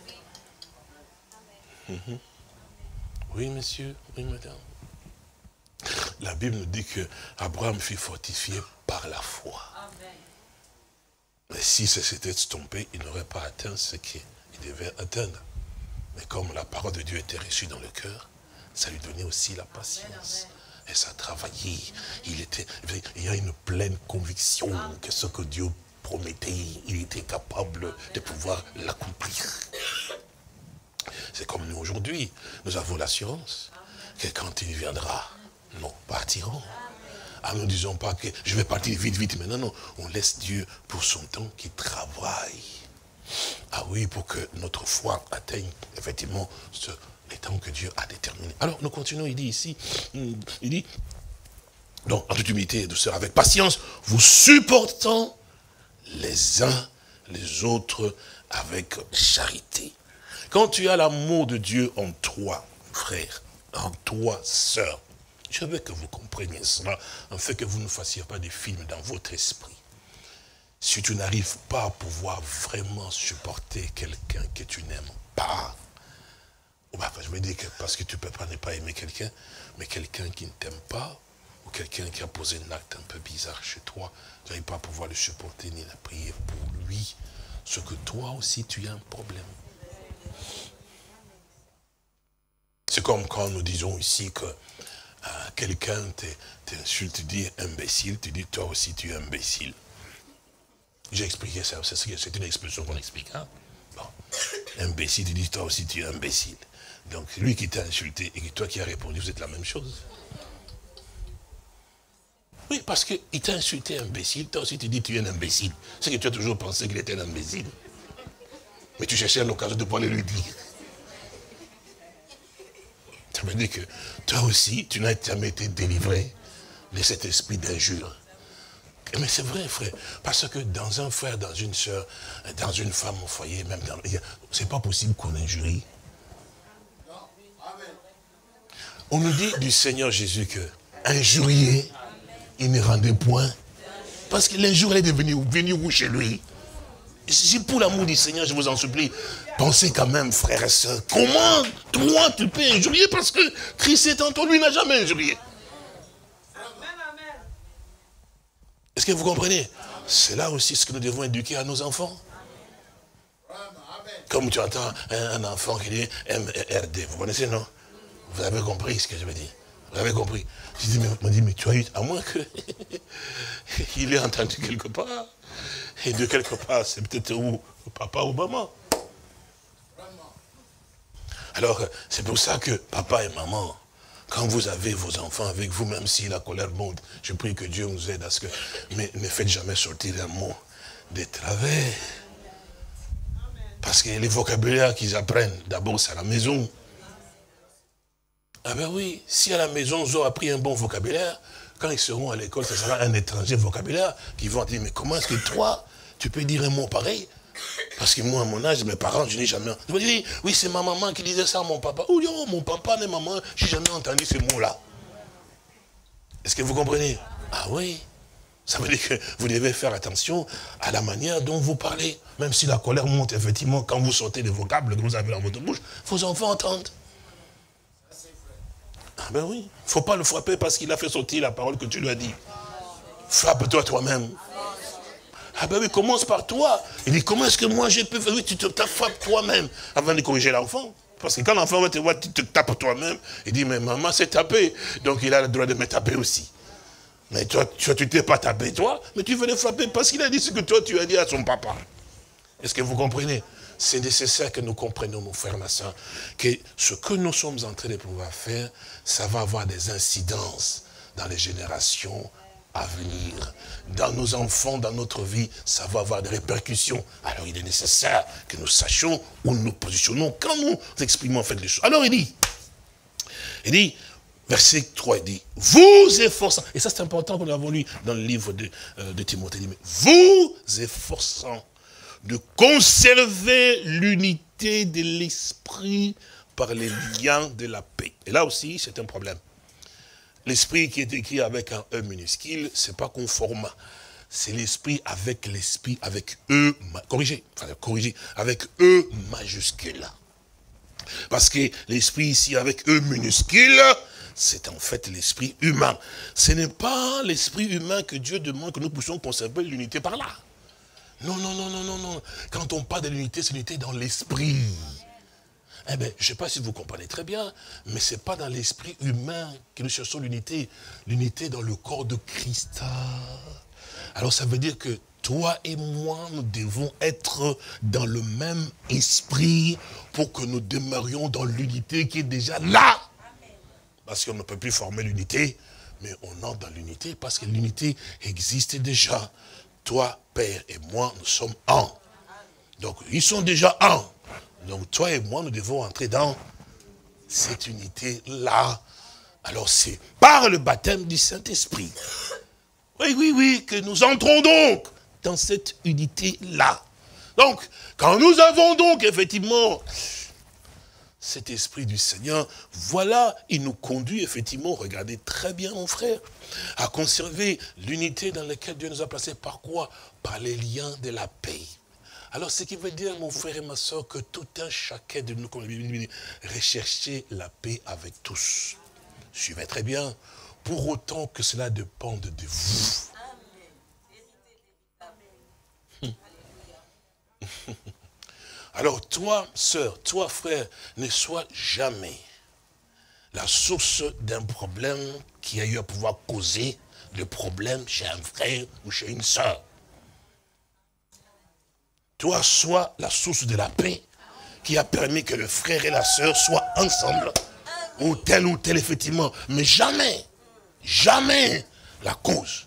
Oui, monsieur, oui, madame. La Bible nous dit que Abraham fut fortifié par la foi. Mais si ça s'était estompé, il n'aurait pas atteint ce qu'il devait atteindre. Mais comme la parole de Dieu était reçue dans le cœur, ça lui donnait aussi la patience. Et ça travaillait. Il y a une pleine conviction que ce que Dieu promettait, il était capable de pouvoir l'accomplir. C'est comme nous aujourd'hui. Nous avons l'assurance que quand il viendra, nous partirons. Ah, nous ne disons pas que je vais partir vite, vite, mais non, non. On laisse Dieu pour son temps qui travaille. Ah oui, pour que notre foi atteigne effectivement les temps que Dieu a déterminés. Alors, nous continuons, il dit ici, il dit, donc, en toute humilité et douceur, avec patience, vous supportant les uns les autres avec charité. Quand tu as l'amour de Dieu en toi, frère, en toi, sœur, je veux que vous compreniez cela, afin que vous ne fassiez pas des films dans votre esprit. Si tu n'arrives pas à pouvoir vraiment supporter quelqu'un que tu n'aimes pas, je veux dire que parce que tu ne peux pas ne pas aimer quelqu'un, mais quelqu'un qui ne t'aime pas, ou quelqu'un qui a posé un acte un peu bizarre chez toi, tu n'arrives pas à pouvoir le supporter ni la prier pour lui, ce que toi aussi tu as un problème. C'est comme quand nous disons ici que quelqu'un t'insulte, tu dis imbécile, tu dis toi aussi tu es imbécile. J'ai expliqué ça, c'est une expression qu'on explique. Hein? Bon. Imbécile, tu dis toi aussi tu es imbécile. Donc lui qui t'a insulté et toi qui as répondu, vous êtes la même chose. Oui, parce qu'il t'a insulté imbécile, toi aussi tu dis tu es un imbécile. C'est que tu as toujours pensé qu'il était un imbécile. Mais tu cherchais l'occasion de pouvoir le lui dire. Ça veut dire que toi aussi, tu n'as jamais été délivré de cet esprit d'injure. Mais c'est vrai, frère, parce que dans un frère, dans une soeur, dans une femme au foyer, même dans... c'est pas possible qu'on injurie. On nous dit du Seigneur Jésus que injurier, il ne rendait point. Parce que l'injure est venu où chez lui? Si pour l'amour du Seigneur, je vous en supplie, pensez quand même, frères et sœurs, comment toi tu peux injurier parce que Christ est en toi, lui n'a jamais injurié. Est-ce que vous comprenez? C'est là aussi ce que nous devons éduquer à nos enfants. Comme tu entends un enfant qui dit MRD, vous connaissez, non? Vous avez compris ce que je veux dire? Vous avez compris? Je dis, mais tu as eu, à moins que il ait entendu quelque part. Et de quelque part, c'est peut-être où papa ou maman. Alors, c'est pour ça que papa et maman, quand vous avez vos enfants avec vous, même si la colère monte, je prie que Dieu nous aide à ce que... Mais ne faites jamais sortir un mot de travers. Parce que les vocabulaires qu'ils apprennent, d'abord c'est à la maison. Ah ben oui, si à la maison ils ont appris un bon vocabulaire, quand ils seront à l'école, ce sera un étranger vocabulaire qui vont dire, mais comment est-ce que toi, tu peux dire un mot pareil? Parce que moi, à mon âge, mes parents, je n'ai jamais... Je me dis, oui, c'est ma maman qui disait ça à mon papa. Oh, mon papa, mais maman, je n'ai jamais entendu ces mots-là. Est-ce que vous comprenez? Ah oui. Ça veut dire que vous devez faire attention à la manière dont vous parlez. Même si la colère monte, effectivement, quand vous sortez les vocables que vous avez dans votre bouche, vos enfants entendent. Ah ben oui. Il ne faut pas le frapper parce qu'il a fait sortir la parole que tu lui as dit. Frappe-toi toi-même. Ah ben oui, commence par toi. Il dit, comment est-ce que moi je peux faire? Oui, tu te frappes toi-même avant de corriger l'enfant. Parce que quand l'enfant va te voir, tu te tapes toi-même. Il dit, mais maman s'est tapée. Donc il a le droit de me taper aussi. Mais toi, tu ne t'es pas tapé toi, mais tu veux le frapper parce qu'il a dit ce que toi tu as dit à son papa. Est-ce que vous comprenez? C'est nécessaire que nous comprenions, mon frère, ma soeur, que ce que nous sommes en train de pouvoir faire, ça va avoir des incidences dans les générations à venir. Dans nos enfants, dans notre vie, ça va avoir des répercussions. Alors il est nécessaire que nous sachions où nous nous positionnons quand nous exprimons en fait les choses. Alors il dit, verset 3, il dit, vous efforçant, et ça c'est important que nous avons lu dans le livre de Timothée, il dit, vous efforçant de conserver l'unité de l'esprit par les liens de la paix. Et là aussi, c'est un problème. L'esprit qui est écrit avec un E minuscule, c'est pas conforme. C'est l'esprit, avec E, corrigé, avec E majuscule. Parce que l'esprit ici avec E minuscule, c'est en fait l'esprit humain. Ce n'est pas l'esprit humain que Dieu demande que nous puissions conserver l'unité par là. Non, non, non, non, non, non. Quand on parle de l'unité, c'est l'unité dans l'esprit. Eh bien, je ne sais pas si vous comprenez très bien, mais ce n'est pas dans l'esprit humain que nous cherchons l'unité. L'unité dans le corps de Christ. Alors ça veut dire que toi et moi, nous devons être dans le même esprit pour que nous demeurions dans l'unité qui est déjà là. Parce qu'on ne peut plus former l'unité, mais on entre dans l'unité parce que l'unité existe déjà. Toi, Père et moi, nous sommes un. Donc, ils sont déjà un. Donc, toi et moi, nous devons entrer dans cette unité-là. Alors, c'est par le baptême du Saint-Esprit. Oui, oui, oui, que nous entrons donc dans cette unité-là. Donc, quand nous avons donc, effectivement, cet esprit du Seigneur, voilà, il nous conduit, effectivement, regardez très bien, mon frère, à conserver l'unité dans laquelle Dieu nous a placés. Par quoi? Par les liens de la paix. Alors, ce qui veut dire, mon frère et ma soeur, que tout un chacun de nous, comme la Bible dit, recherchez la paix avec tous. Suivez très bien, pour autant que cela dépende de vous. Alors, toi, sœur, toi, frère, ne sois jamais la source d'un problème qui a eu à pouvoir causer le problème chez un frère ou chez une sœur. Toi, sois la source de la paix qui a permis que le frère et la sœur soient ensemble, ou tel, effectivement, mais jamais, jamais la cause.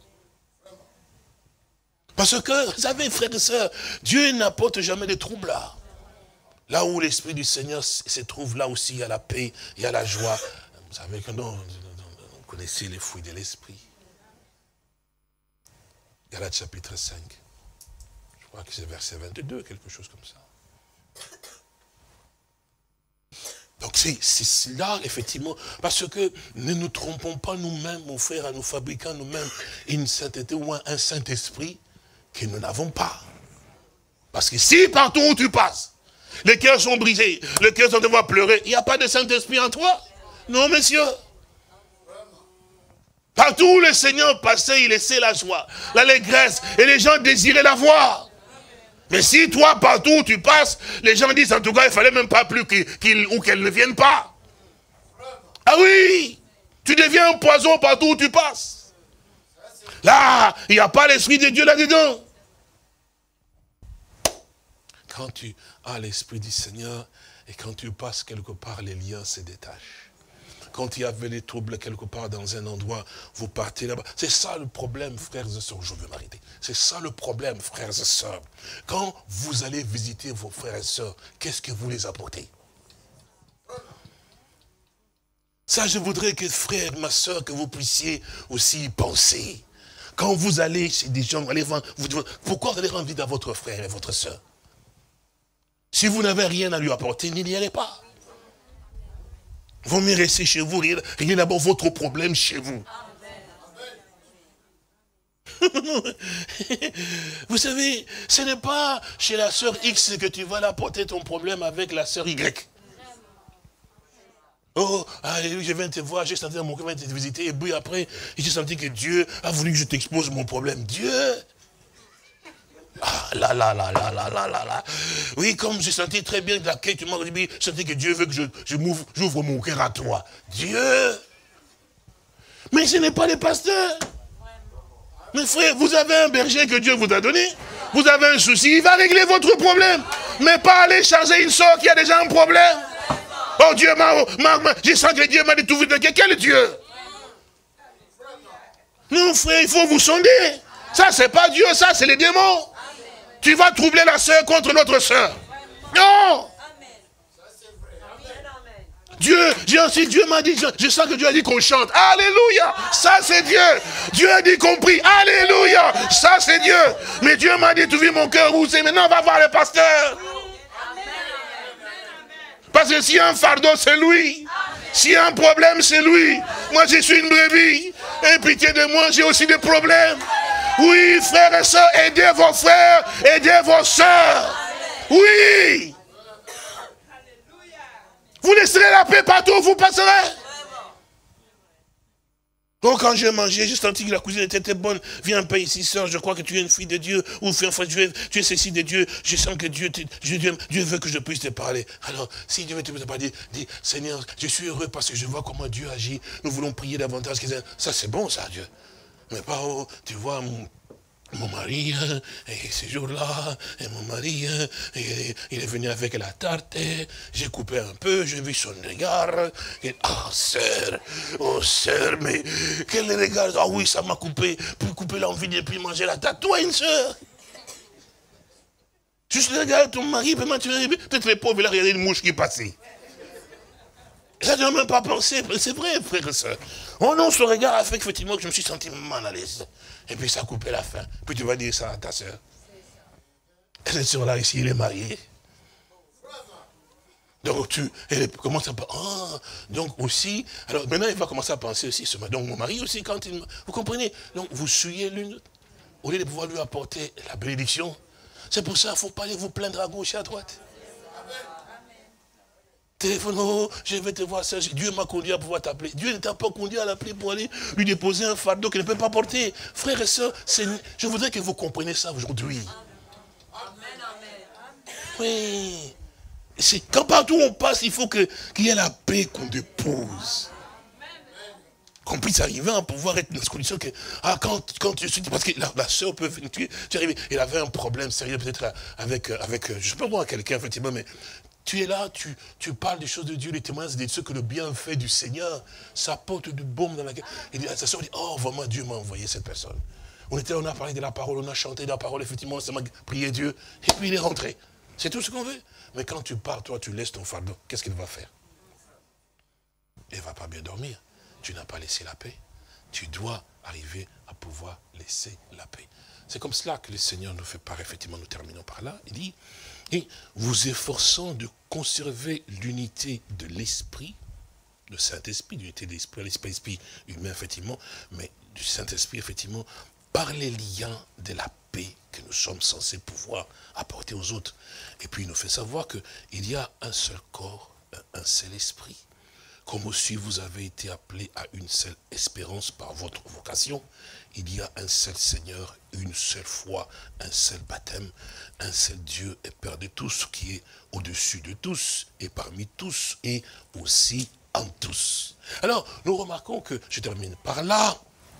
Parce que, vous savez, frères et sœurs, Dieu n'apporte jamais de troubles là. Là où l'Esprit du Seigneur se trouve, là aussi, il y a la paix, il y a la joie. Vous savez que non, vous connaissez les fruits de l'Esprit. Galates chapitre 5. Je crois que c'est verset 22, quelque chose comme ça. Donc c'est là, effectivement, parce que ne nous trompons pas nous-mêmes, mon frère, à nous fabriquer nous-mêmes une sainteté ou un Saint-Esprit que nous n'avons pas. Parce que si partout où tu passes, les cœurs sont brisés, les cœurs sont devoir pleurer, il n'y a pas de Saint-Esprit en toi? Non, messieurs. Partout où le Seigneur passait, il laissait la joie, l'allégresse, et les gens désiraient la voir. Mais si toi, partout où tu passes, les gens disent en tout cas, il ne fallait même pas plus qu'ils ou qu'elles ne viennent pas. Ah oui, tu deviens un poison partout où tu passes. Là, il n'y a pas l'Esprit de Dieu là-dedans. Quand tu as l'Esprit du Seigneur et quand tu passes quelque part, les liens se détachent. Quand il y avait des troubles quelque part dans un endroit, vous partez là-bas. C'est ça le problème, frères et sœurs. Je veux m'arrêter. C'est ça le problème, frères et sœurs. Quand vous allez visiter vos frères et sœurs, qu'est-ce que vous les apportez? Ça, je voudrais que, frère, ma sœur, que vous puissiez aussi y penser. Quand vous allez chez des gens, pourquoi vous allez rendre visite à votre frère et votre sœur? Si vous n'avez rien à lui apporter, n'y allez pas. Vaut mieux rester chez vous, réglez d'abord votre problème chez vous. Vous savez, ce n'est pas chez la sœur X que tu vas apporter ton problème avec la sœur Y. Oh, je viens te voir, j'ai senti mon cœur, je viens te visiter, et puis après, j'ai senti que Dieu a voulu que je t'expose mon problème. Dieu! Ah là là là là là là là là. Oui, comme j'ai senti très bien l'accueil, tu m'as dit, j'ai senti que Dieu veut que j'ouvre mon cœur à toi. Dieu! Mais ce n'est pas les pasteurs. Mais frère, vous avez un berger que Dieu vous a donné. Vous avez un souci, il va régler votre problème. Mais pas aller charger une soeur qui a déjà un problème. Oh Dieu, j'ai senti que Dieu m'a dit tout vite. Quel Dieu? Non, frère, il faut vous sonder. Ça, c'est pas Dieu, ça, c'est les démons. Tu vas troubler la sœur contre l'autre sœur. Non. Dieu m'a dit, je sens que Dieu a dit qu'on chante. Alléluia. Ça, c'est Dieu. Dieu a dit qu'on prie. Alléluia. Ça, c'est Dieu. Mais Dieu m'a dit, tu vis mon cœur où c'est. Maintenant, on va voir le pasteur. Parce que s'il y a un fardeau, c'est lui. S'il y a un problème, c'est lui. Moi, je suis une brebis. Et pitié de moi, j'ai aussi des problèmes. Oui, frères et sœurs, aidez vos frères, aidez vos sœurs. Oui. Vous laisserez la paix partout où vous passerez. Donc quand j'ai mangé, j'ai senti que la cuisine était bonne. Viens un peu ici, sœur, je crois que tu es une fille de Dieu. Ou tu es ceci de Dieu. Je sens que Dieu veut que je puisse te parler. Alors, si Dieu veut te parler, dis, Seigneur, je suis heureux parce que je vois comment Dieu agit. Nous voulons prier davantage. Ça, c'est bon, ça, Dieu. Mais pas, tu vois, mon mari, et ce jour-là, mon mari, il est venu avec la tarte, j'ai coupé un peu, j'ai vu son regard, et, oh sœur, mais quel regard, ah oui, ça m'a coupé l'envie de plus manger la tarte, toi une sœur. Juste regarde ton mari, peut-être les pauvres, il a regardé une mouche qui passait. Ça ne m'a même pas pensé, c'est vrai, frère et soeur. Oh non, ce regard a fait effectivement que je me suis senti mal à l'aise. Et puis ça a coupé la faim. Puis tu vas dire ça à ta soeur. Et cette soeur-là ici, il est marié. Donc elle commence à donc aussi, alors maintenant il va commencer à penser aussi, donc mon mari aussi, quand il, vous comprenez, donc vous souillez l'une, au lieu de pouvoir lui apporter la bénédiction. C'est pour ça qu'il ne faut pas aller vous plaindre à gauche et à droite. Téléphone, oh, je vais te voir ça. Dieu m'a conduit à pouvoir t'appeler. Dieu ne t'a pas conduit à l'appeler pour aller lui déposer un fardeau qu'il ne peut pas porter. Frères et sœurs, je voudrais que vous compreniez ça aujourd'hui. Oui. C'est quand partout on passe, il faut qu'il y ait la paix qu'on dépose. Qu'on puisse arriver à pouvoir être dans cette condition que, quand tu suis, parce que la sœur peut venir, tu arrives, elle avait un problème sérieux peut-être avec, je ne sais pas moi, quelqu'un effectivement, mais tu es là, tu parles des choses de Dieu, les témoignages de ce que le bienfait du Seigneur, ça porte du baume dans laquelle. Et sa soeur dit, oh vraiment Dieu m'a envoyé cette personne. On a parlé de la parole, on a chanté de la parole, effectivement, ça m'a prié Dieu, et puis il est rentré. C'est tout ce qu'on veut. Mais quand tu pars, toi, tu laisses ton fardeau, qu'est-ce qu'il va faire? Il ne va pas bien dormir. Tu n'as pas laissé la paix. Tu dois arriver à pouvoir laisser la paix. C'est comme cela que le Seigneur nous fait part, effectivement, nous terminons par là. Il dit, et vous efforçant de conserver l'unité de l'esprit, le Saint-Esprit, l'unité de l'esprit, l'esprit humain, effectivement, mais du Saint-Esprit, effectivement, par les liens de la paix que nous sommes censés pouvoir apporter aux autres. Et puis il nous fait savoir qu'il y a un seul corps, un seul esprit. Comme aussi vous avez été appelés à une seule espérance par votre vocation, il y a un seul Seigneur, une seule foi, un seul baptême, un seul Dieu et Père de tous, qui est au-dessus de tous, et parmi tous, et aussi en tous. Alors, nous remarquons que, je termine par là,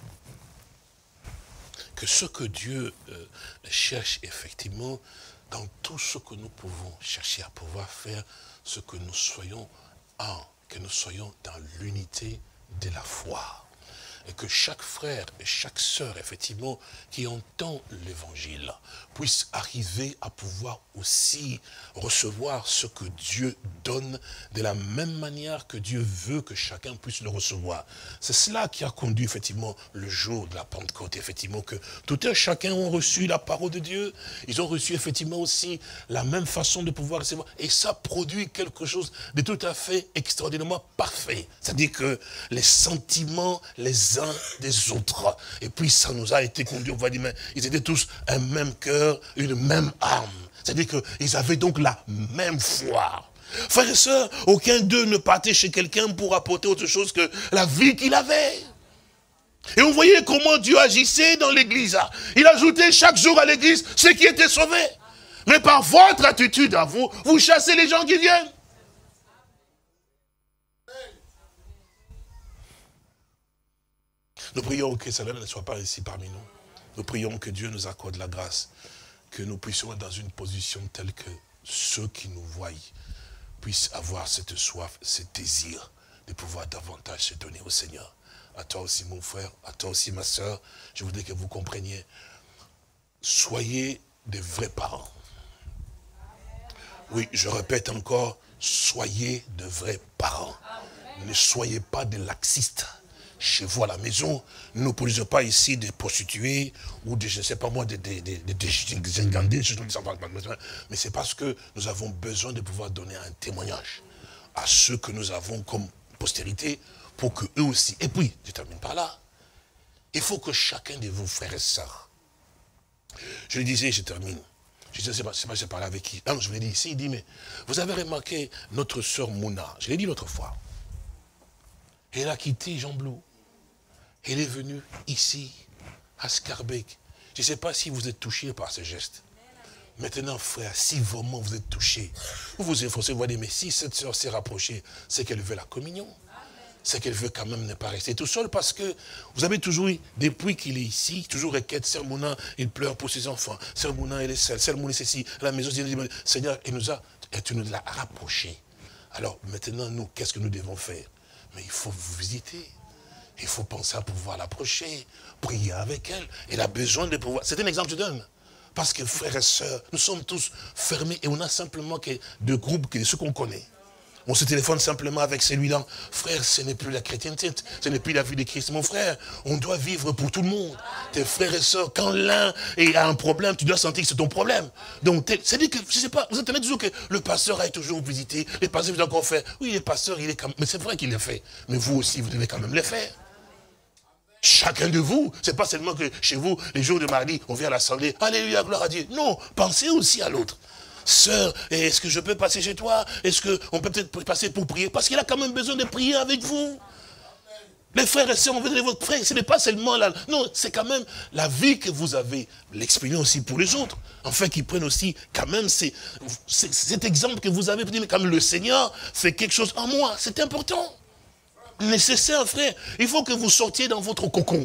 que ce que Dieu cherche effectivement, dans tout ce que nous pouvons chercher à pouvoir faire, ce que nous soyons que nous soyons dans l'unité de la foi. Et que chaque frère et chaque sœur, effectivement, qui entend l'évangile, puisse arriver à pouvoir aussi recevoir ce que Dieu donne de la même manière que Dieu veut que chacun puisse le recevoir. C'est cela qui a conduit, effectivement, le jour de la Pentecôte, effectivement, que tout un chacun ont reçu la parole de Dieu. Ils ont reçu, effectivement, aussi la même façon de pouvoir recevoir. Et ça produit quelque chose de tout à fait extraordinairement parfait. C'est-à-dire que les sentiments, les uns des autres. Et puis ça nous a été conduit, on va dire, mais ils étaient tous un même cœur, une même âme. C'est-à-dire qu'ils avaient donc la même foi. Frères et sœurs, aucun d'eux ne partait chez quelqu'un pour apporter autre chose que la vie qu'il avait. Et on voyait comment Dieu agissait dans l'église. Il ajoutait chaque jour à l'église ceux qui étaient sauvés. Mais par votre attitude à vous, vous chassez les gens qui viennent. Nous prions que cela ne soit pas ici parmi nous. Nous prions que Dieu nous accorde la grâce, que nous puissions être dans une position telle que ceux qui nous voient puissent avoir cette soif, ce désir de pouvoir davantage se donner au Seigneur, à toi aussi mon frère, à toi aussi ma soeur, je voudrais que vous compreniez. Soyez des vrais parents. Oui, je répète encore, soyez de vrais parents. Ne soyez pas des laxistes. Chez vous à la maison, nous ne produisons pas ici des prostituées ou des, je ne sais pas moi, des mais c'est parce que nous avons besoin de pouvoir donner un témoignage à ceux que nous avons comme postérité pour que eux aussi. Et puis, je termine par là. Il faut que chacun de vous, frères et sœurs, je le disais, je termine. Je ne sais pas, j'ai parlé avec qui. Non, je vous l'ai dit ici, il dit, mais vous avez remarqué notre sœur Mouna, je l'ai dit l'autre fois. Elle a quitté Jean Blou. Elle est venue ici, à Scarbeck. Je ne sais pas si vous êtes touchés par ce geste. Maintenant, frère, si vraiment vous êtes touchés, vous vous efforcez, vous voyez, mais si cette sœur s'est rapprochée, c'est qu'elle veut la communion. C'est qu'elle veut quand même ne pas rester tout seul, parce que vous avez toujours eu, depuis qu'il est ici, toujours requête, Sœur Mouna, il pleure pour ses enfants. Sœur Mouna, elle est seule. Sœur Mouna, c'est ici, à la maison, Seigneur, tu nous l'as rapprochée. Alors, maintenant, nous, qu'est-ce que nous devons faire? Mais il faut vous visiter. Il faut penser à pouvoir l'approcher, prier avec elle. Elle a besoin de pouvoir. C'est un exemple que je donne. Parce que frères et sœurs, nous sommes tous fermés et on a simplement que deux groupes, que ceux qu'on connaît. On se téléphone simplement avec celui-là. Frère, ce n'est plus la chrétienté, ce n'est plus la vie de Christ. Mon frère, on doit vivre pour tout le monde. Tes frères et sœurs, quand l'un a un problème, tu dois sentir que c'est ton problème. Donc, c'est-à-dire que, je ne sais pas, vous entendez toujours que le pasteur a toujours visité, le pasteur vous a encore fait. Oui, le pasteur, il est quand même, mais c'est vrai qu'il l'a fait. Mais vous aussi, vous devez quand même le faire. Chacun de vous, c'est pas seulement que chez vous, les jours de mardi, on vient à l'assemblée, alléluia, gloire à Dieu. Non, pensez aussi à l'autre. Sœur, est-ce que je peux passer chez toi? Est-ce qu'on peut peut-être passer pour prier? Parce qu'il a quand même besoin de prier avec vous. Les frères et sœurs, on veut donner votre frère. Ce n'est pas seulement là. Non, c'est quand même la vie que vous avez. L'exprimer aussi pour les autres. Enfin, qu'ils prennent aussi quand même cet exemple que vous avez. Mais comme le Seigneur fait quelque chose en moi. C'est important. Nécessaire, frère. Il faut que vous sortiez dans votre cocon.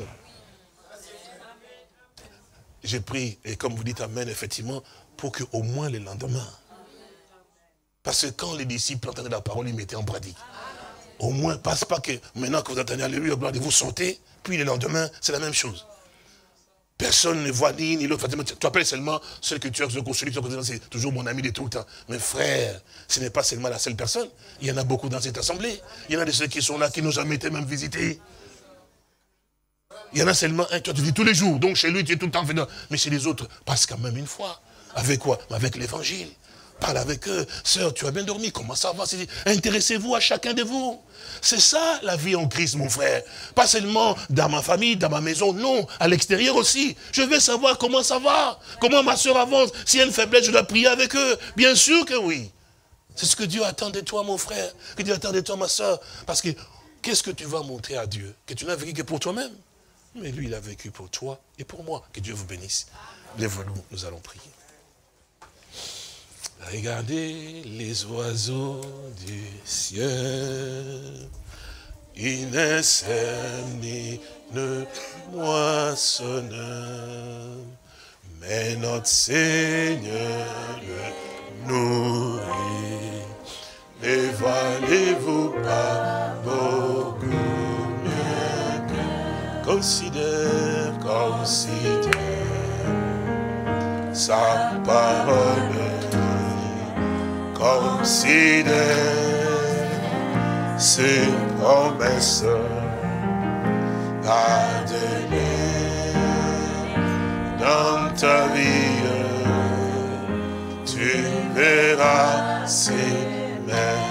J'ai pris, et comme vous dites amen, effectivement, pour qu'au moins le lendemain. Parce que quand les disciples entendaient la parole, ils mettaient en pratique. Au moins, passe pas que maintenant que vous entendez alléluia, vous sortez, puis le lendemain, c'est la même chose. Personne ne voit ni l'autre. Tu appelles seulement ceux que tu as construit, c'est toujours mon ami de tout le temps. Mais frère, ce n'est pas seulement la seule personne. Il y en a beaucoup dans cette assemblée. Il y en a de ceux qui sont là, qui n'ont jamais été même visités. Il y en a seulement un, toi tu vis tous les jours. Donc chez lui, tu es tout le temps venant. Mais chez les autres, passe quand même une fois. Avec quoi? Avec l'évangile. Parle avec eux. Sœur, tu as bien dormi, comment ça va? Intéressez-vous à chacun de vous. C'est ça la vie en Christ, mon frère. Pas seulement dans ma famille, dans ma maison, non, à l'extérieur aussi. Je veux savoir comment ça va, comment ma soeur avance. S'il y a une faiblesse, je dois prier avec eux. Bien sûr que oui. C'est ce que Dieu attend de toi, mon frère. Que Dieu attend de toi, ma soeur. Parce que, qu'est-ce que tu vas montrer à Dieu? Que tu n'as vécu que pour toi-même. Mais lui, il a vécu pour toi et pour moi. Que Dieu vous bénisse. Lève-nous, nous allons prier. Regardez les oiseaux du ciel, ils ne sèment ni ne moissonnent, mais notre Seigneur le nourrit. Ne valez-vous pas beaucoup mieux que considère sa parole. Considère ses promesses à donner dans ta vie. Tu verras ses merveilles.